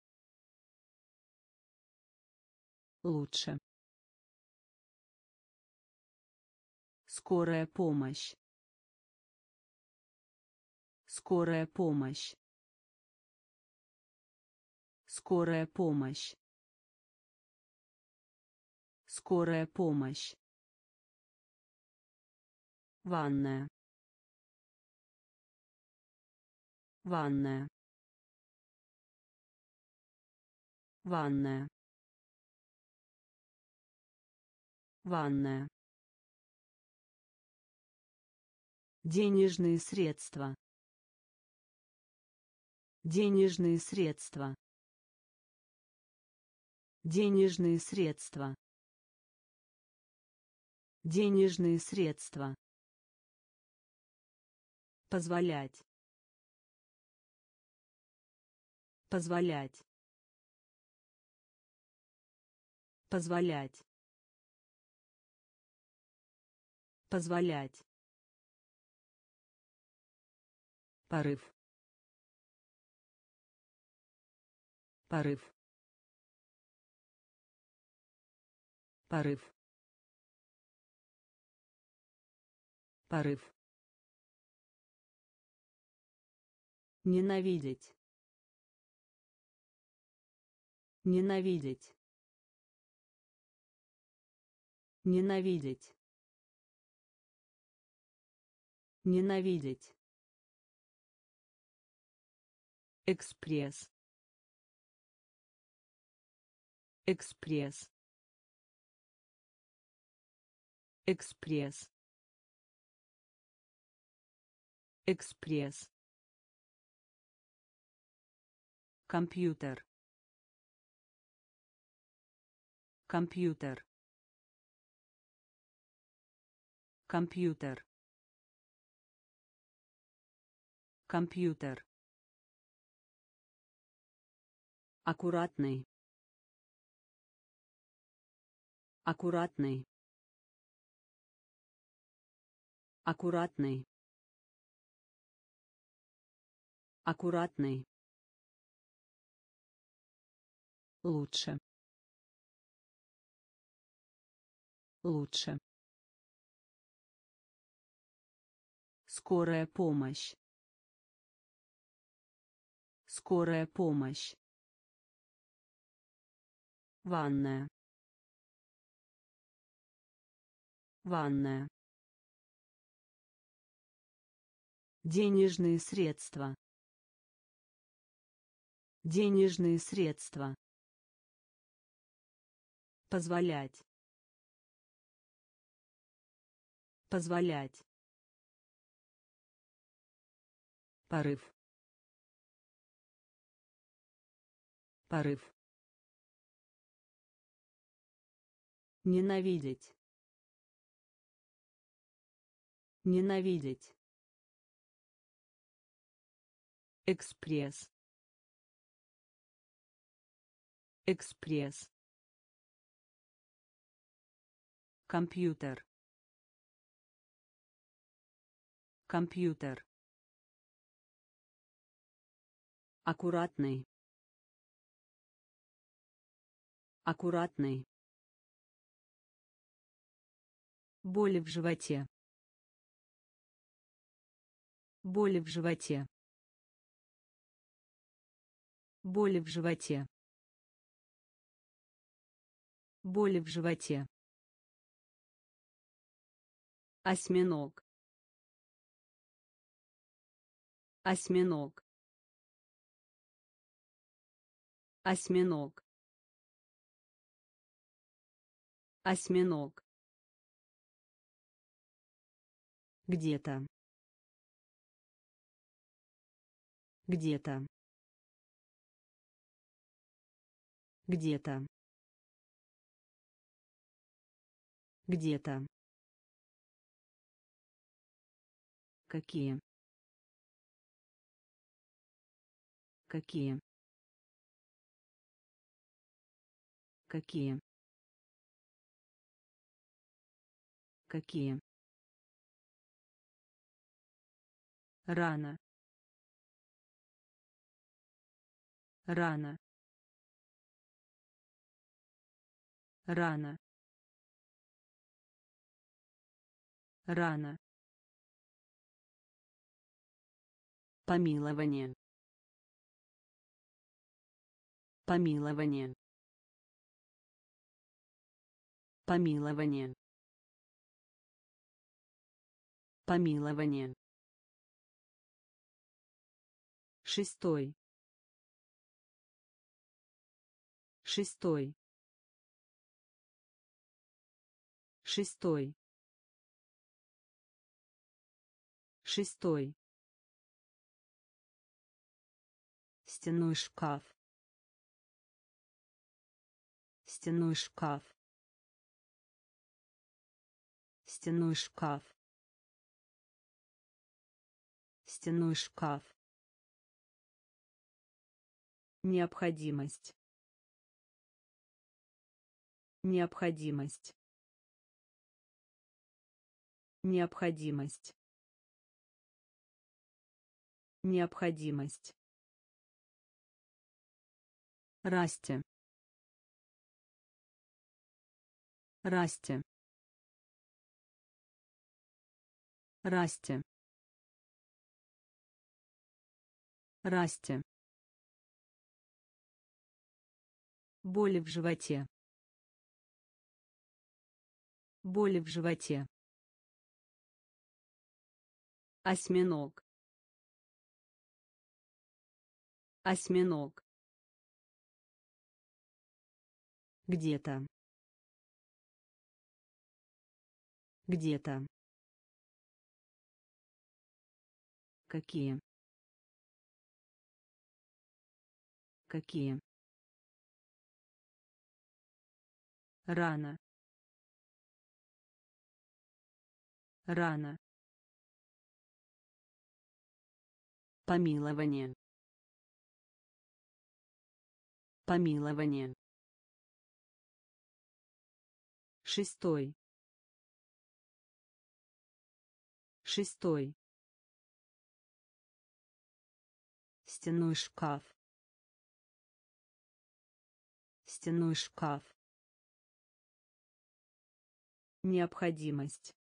Лучше. Скорая помощь. Скорая помощь. Скорая помощь. Скорая помощь. Ванная. Ванная. Ванная. Ванная. Денежные средства. Денежные средства. Денежные средства. Денежные средства. Позволять. Позволять. Позволять. Позволять. Порыв. Порыв. Порыв. Порыв. Ненавидеть. Ненавидеть. Ненавидеть. Ненавидеть. Экспресс. Экспресс. Экспресс. Экспресс. Компьютер. Компьютер. Компьютер. Компьютер. Аккуратный. Аккуратный. Аккуратный. Аккуратный. Лучше. Лучше. Скорая помощь. Скорая помощь. Ванная. Ванная. Денежные средства. Денежные средства. Позволять. Позволять. Порыв. Порыв. Ненавидеть. Ненавидеть. Экспресс. Экспресс. Компьютер. Компьютер. Аккуратный. Аккуратный. Боли в животе. Боли в животе. Боли в животе. Боли в животе. Осьминог. Осьминог. Осьминог. Осьминог. Где-то. Где-то. Где-то. Где-то. Какие? Какие? Какие? Какие? Рано. Рано. Рано. Рано. Помилование. Помилование. Помилование. Помилование. Шестой. Шестой. Шестой. Шестой. Стенной шкаф. Стенной шкаф. Стенной шкаф. Стенной шкаф. Необходимость. Необходимость. Необходимость. Необходимость. Расти. Расти. Расти. Расти. Боли в животе. Боли в животе. Осьминог. Осьминог. Где-то. Где-то. Какие? Какие? Рано. Рано. Помилование. Помилование. Шестой. Шестой. Стенной шкаф. Стенной шкаф. Необходимость.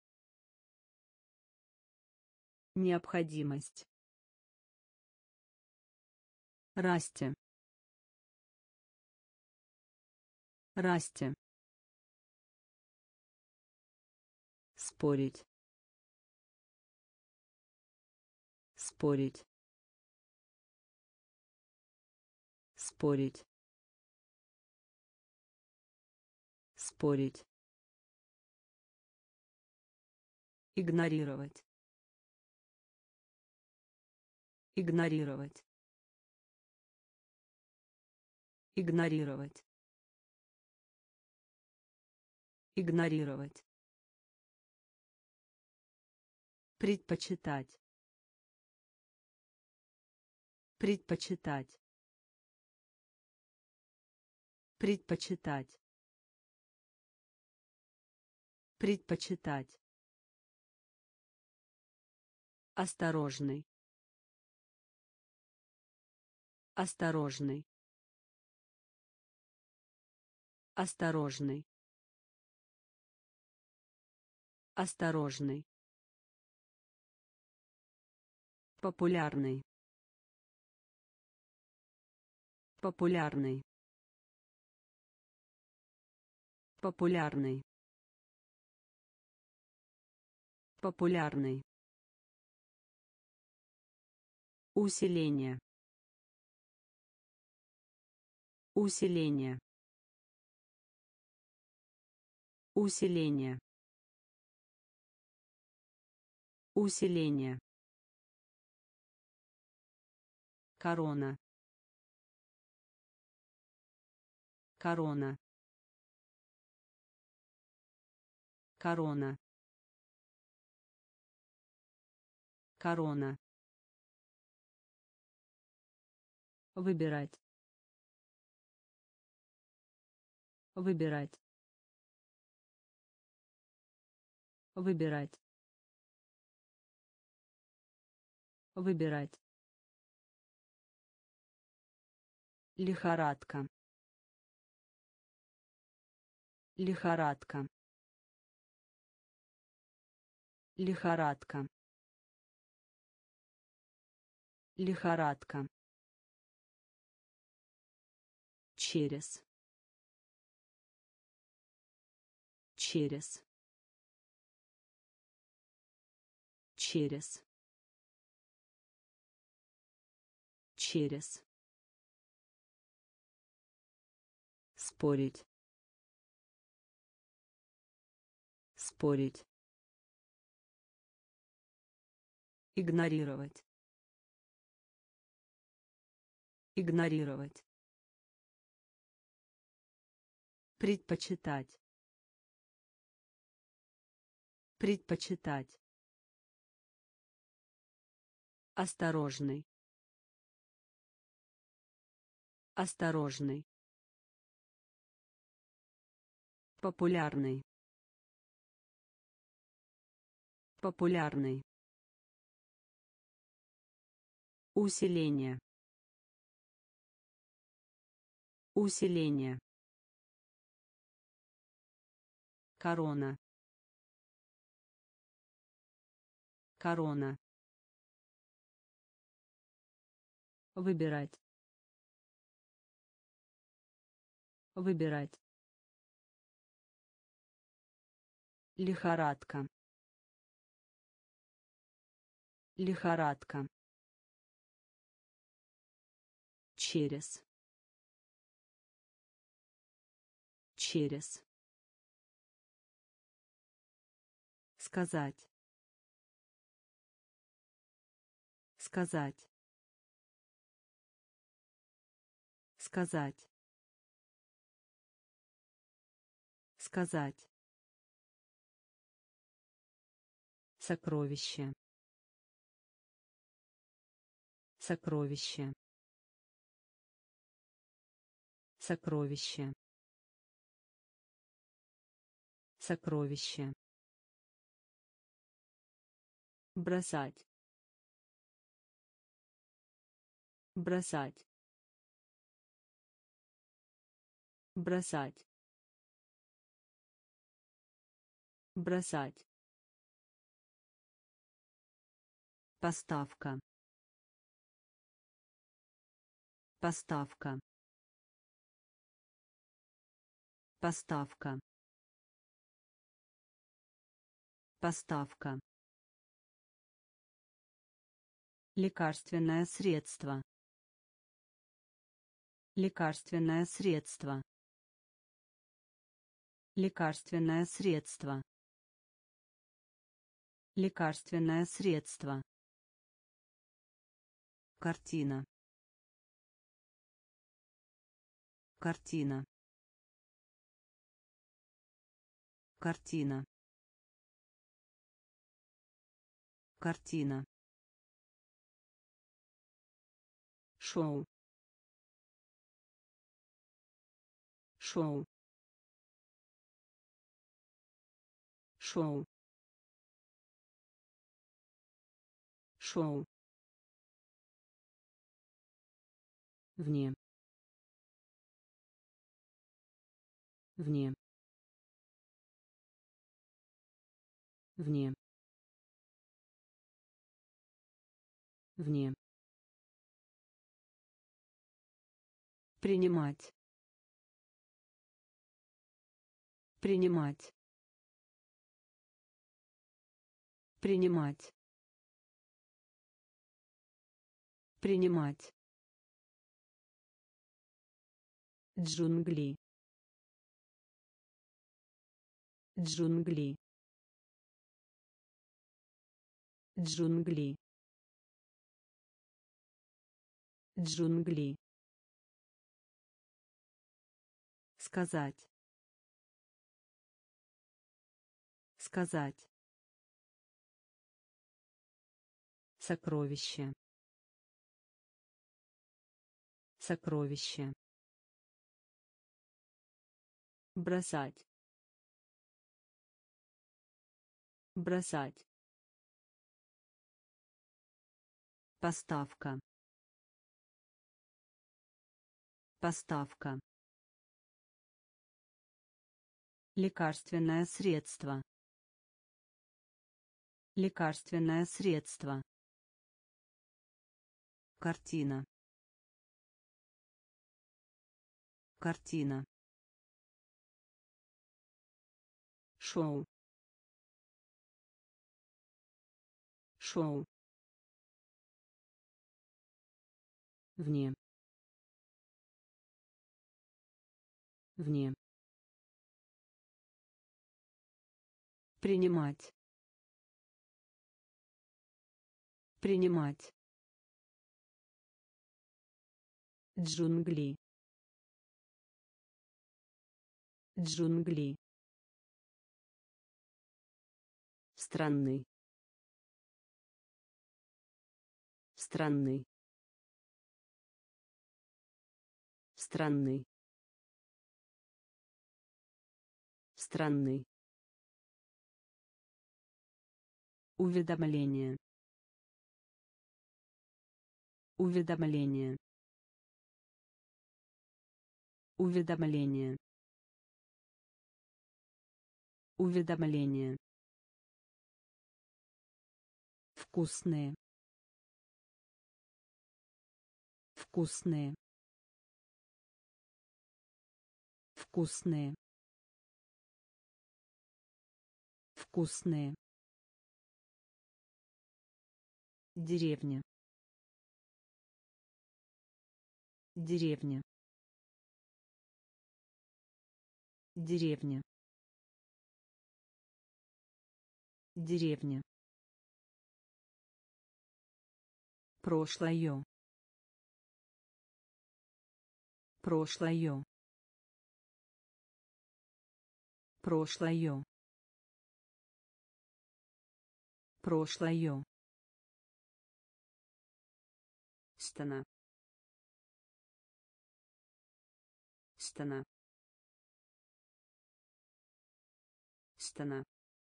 Необходимость. Расти. Расти. Спорить. Спорить. Спорить. Спорить. Игнорировать. Игнорировать. Игнорировать. Игнорировать. Предпочитать. Предпочитать. Предпочитать. Предпочитать. Осторожный. Осторожный. Осторожный. Осторожный. Популярный. Популярный. Популярный. Популярный. Усиление. Усиление. Усиление. Усиление. Корона. Корона. Корона. Корона. Выбирать. Выбирать. Выбирать. Выбирать. Лихорадка. Лихорадка. Лихорадка. Лихорадка. Через. Через. Через. Через. Спорить. Спорить. Игнорировать. Игнорировать. Предпочитать. Предпочитать. Осторожный. Осторожный. Популярный. Популярный. Усиление. Усиление. Корона. Корона. Выбирать. Выбирать. Лихорадка. Лихорадка. Через. Через. Сказать. Сказать. Сказать. Сказать. Сокровище. Сокровище. Сокровище. Сокровище. Бросать. Бросать. Бросать. Бросать. Поставка. Поставка. Поставка. Поставка. Лекарственное средство. Лекарственное средство. Лекарственное средство. Лекарственное средство. Картина. Картина. Картина. Картина. Шоу. Шоу. Шоу. Шоу. Вне. Вне. Вне. Вне. Принимать. Принимать. Принимать. Принимать. Джунгли. Джунгли. Джунгли. Джунгли. Сказать. Сказать. Сокровище. Сокровище. Бросать. Бросать. Поставка. Поставка. Лекарственное средство. Лекарственное средство. Картина. Картина. Шоу. Шоу. Вне. Вне. Принимать. Принимать. Джунгли. Джунгли. Странный. Странный. Странный. Странный. Уведомление. Уведомление. Уведомление. Уведомление. Вкусные. Вкусные. Вкусные. Вкусные. Деревня. Деревня. Деревня. Деревня. Прошлое. Прошлое. Прошлое. Прошлое. Стена. Стена. Стена.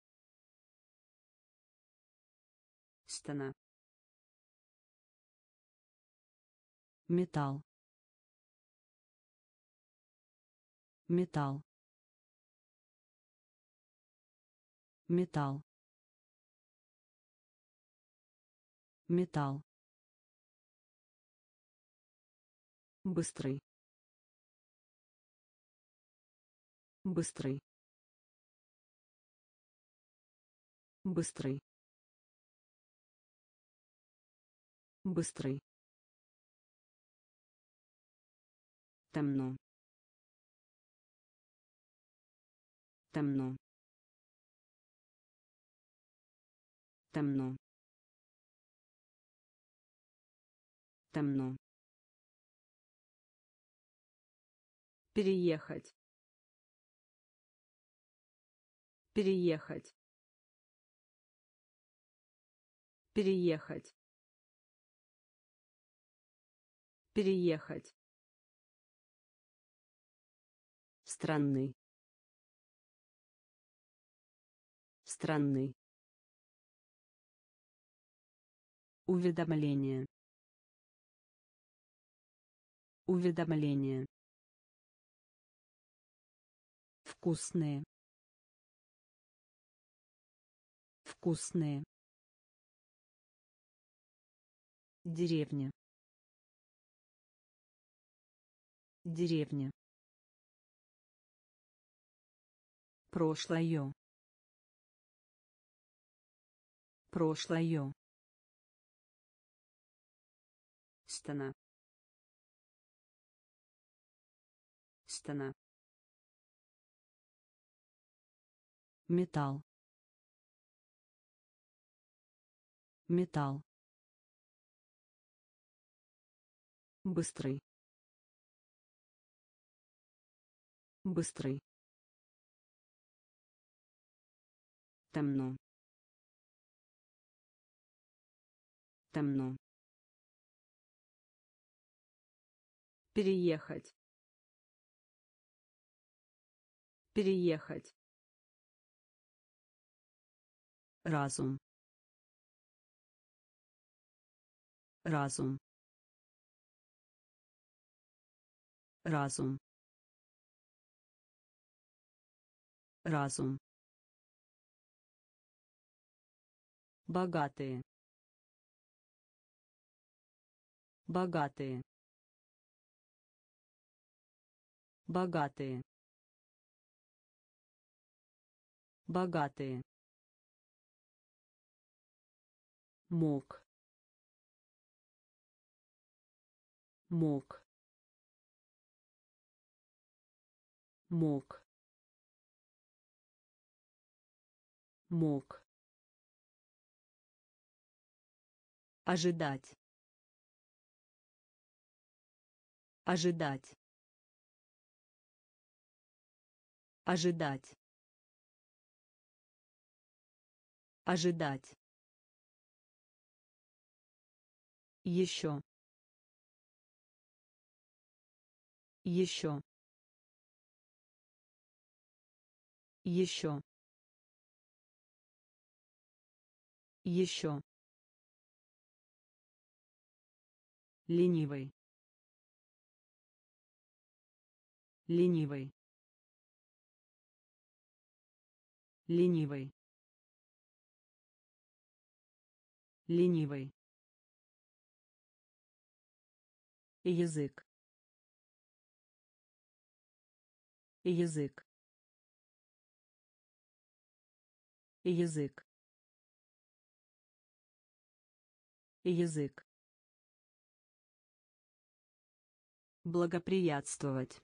Стена. Металл. Металл. Металл. Металл. Быстрый. Быстрый. Быстрый. Быстрый. Темно. Темно. Темно. Темно. Переехать. Переехать. Переехать. Переехать. Странный. Странный. Уведомление. Уведомление. Вкусные. Вкусные. Деревня. Деревня. Прошлое. Прошлое. Стена. Стена. Металл. Металл. Быстрый. Быстрый. Темно. Темно. Переехать. Переехать. Разум. Разум. Разум. Разум. Богатые. Богатые. Богатые. Богатые. Мог. Мог. Мог. Мог. Ожидать. Ожидать. Ожидать. Ожидать. Еще. Еще. Еще. Еще. Ленивый. Ленивый. Ленивый. Ленивый. Язык. Язык. Язык. Язык. Благоприятствовать.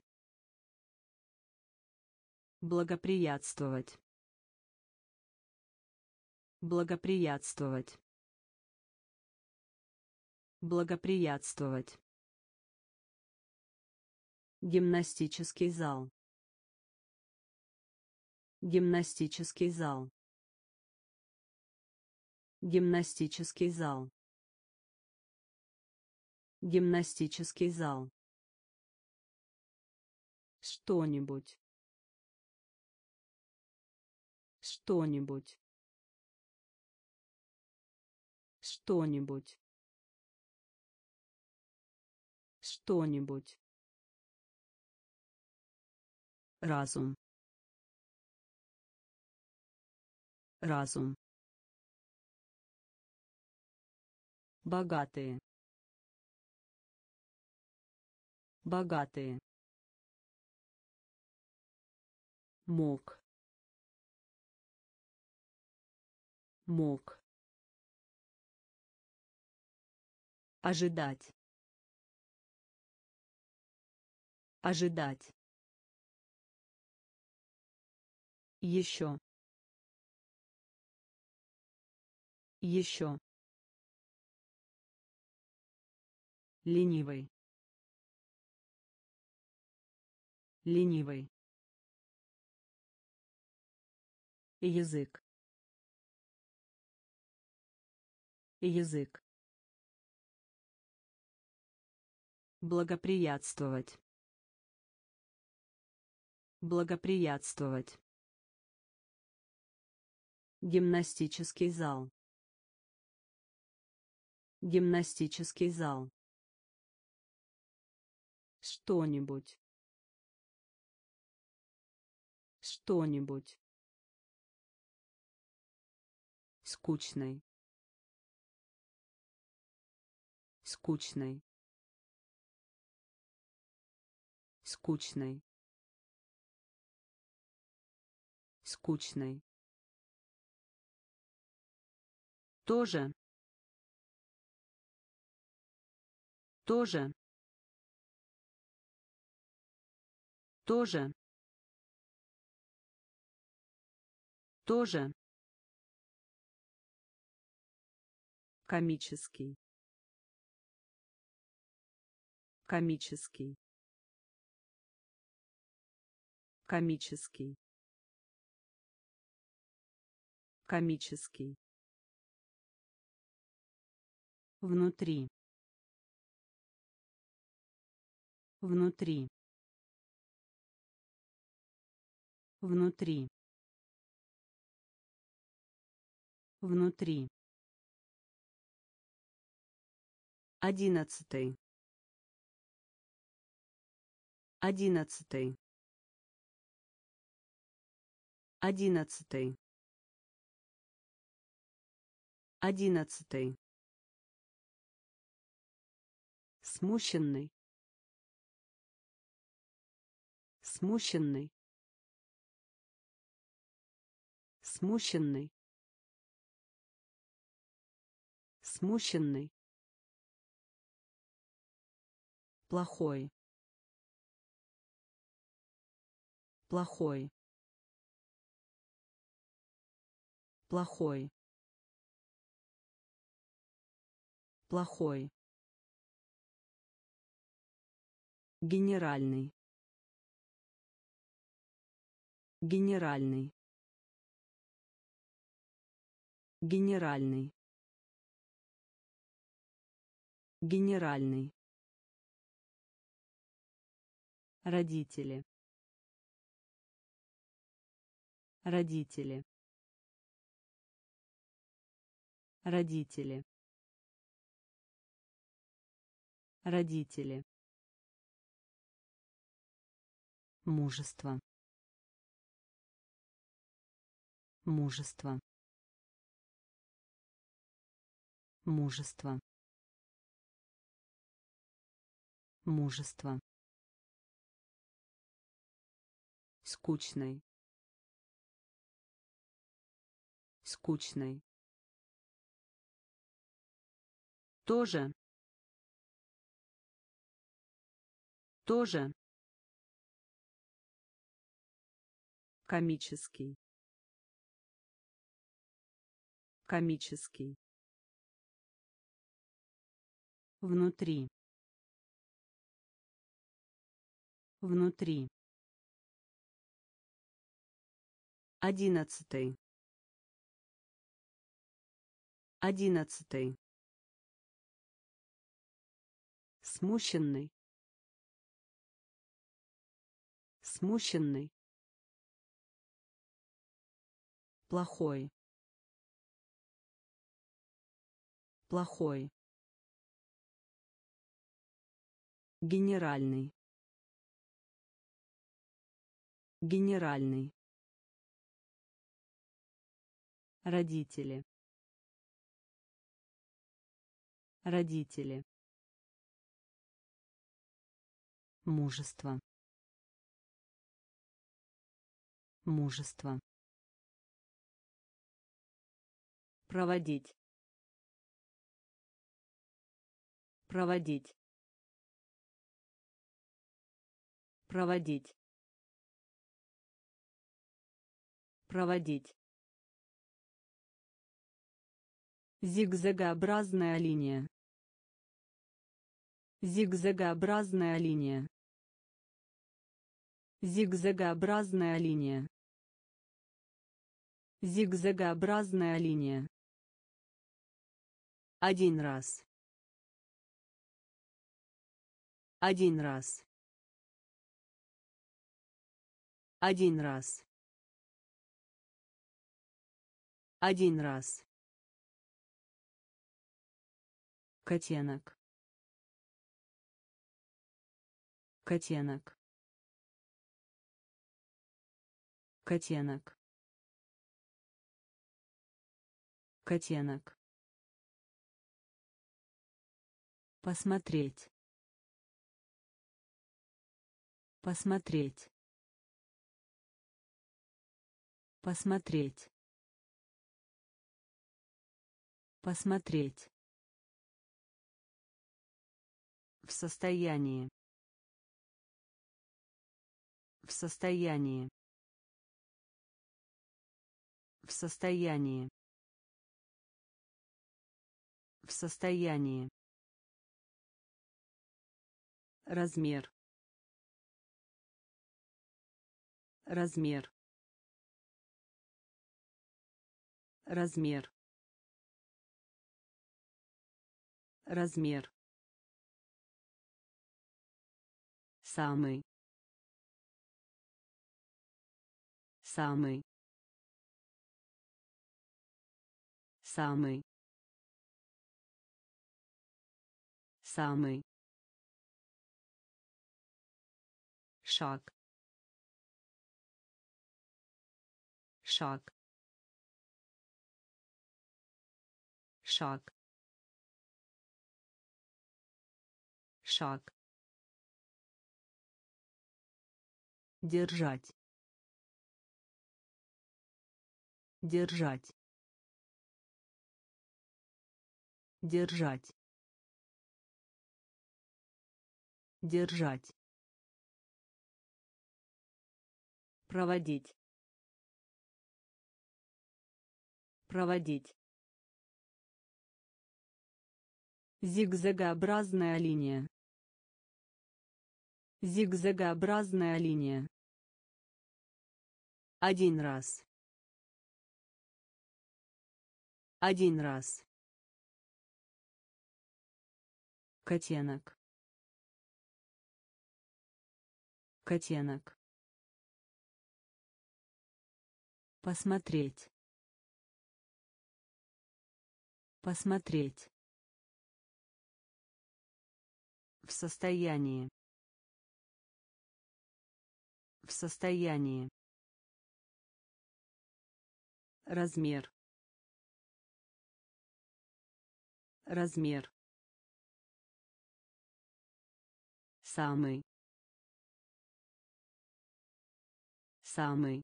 Благоприятствовать. Благоприятствовать. Благоприятствовать. Гимнастический зал. Гимнастический зал. Гимнастический зал. Гимнастический зал. Что-нибудь. Что-нибудь. Что-нибудь. Что-нибудь. Разум. Разум. Богатые. Богатые. Мог. Мог. Ожидать. Ожидать. Еще. Еще. Ленивый. Ленивый. Язык. Язык. Благоприятствовать. Благоприятствовать. Гимнастический зал. Гимнастический зал. Что-нибудь. Что-нибудь. Скучный. Скучный. Скучный. Скучный. Тоже. Тоже. Тоже. Тоже. Комический. Комический. Комический. Комический. Внутри. Внутри. Внутри. Внутри. Одиннадцатый. Одиннадцатый. Одиннадцатый. Одиннадцатый. Смущенный. Смущенный. Смущенный. Смущенный. Плохой. Плохой. Плохой. Плохой. Генеральный. Генеральный. Генеральный. Генеральный. Родители. Родители. Родители. Родители. Мужество. Мужество. Мужество. Мужество. Скучный. Скучный. Тоже. Тоже. Комический. комический, внутри, внутри, одиннадцатый, одиннадцатый, смущенный, смущенный, плохой, плохой, генеральный, генеральный, родители, родители, мужество, мужество, проводить, проводить, проводить, проводить, зигзагообразная линия, зигзагообразная линия, зигзагообразная линия, зигзагообразная линия, один раз, один раз, один раз, один раз, котенок, котенок, котенок, котенок, посмотреть, посмотреть, посмотреть, посмотреть, в состоянии, в состоянии, в состоянии, в состоянии, размер, размер, размер, размер, самый, самый, самый, самый, шаг, шаг, шаг, шаг, держать, держать, держать, держать, проводить, проводить, зигзагообразная линия, зигзагообразная линия, один раз, один раз, котенок, котенок, посмотреть, посмотреть, в состоянии, в состоянии, размер, размер, самый, самый,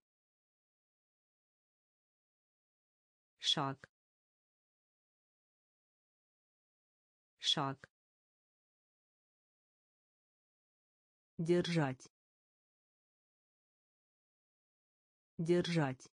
шаг, шаг, держать, держать,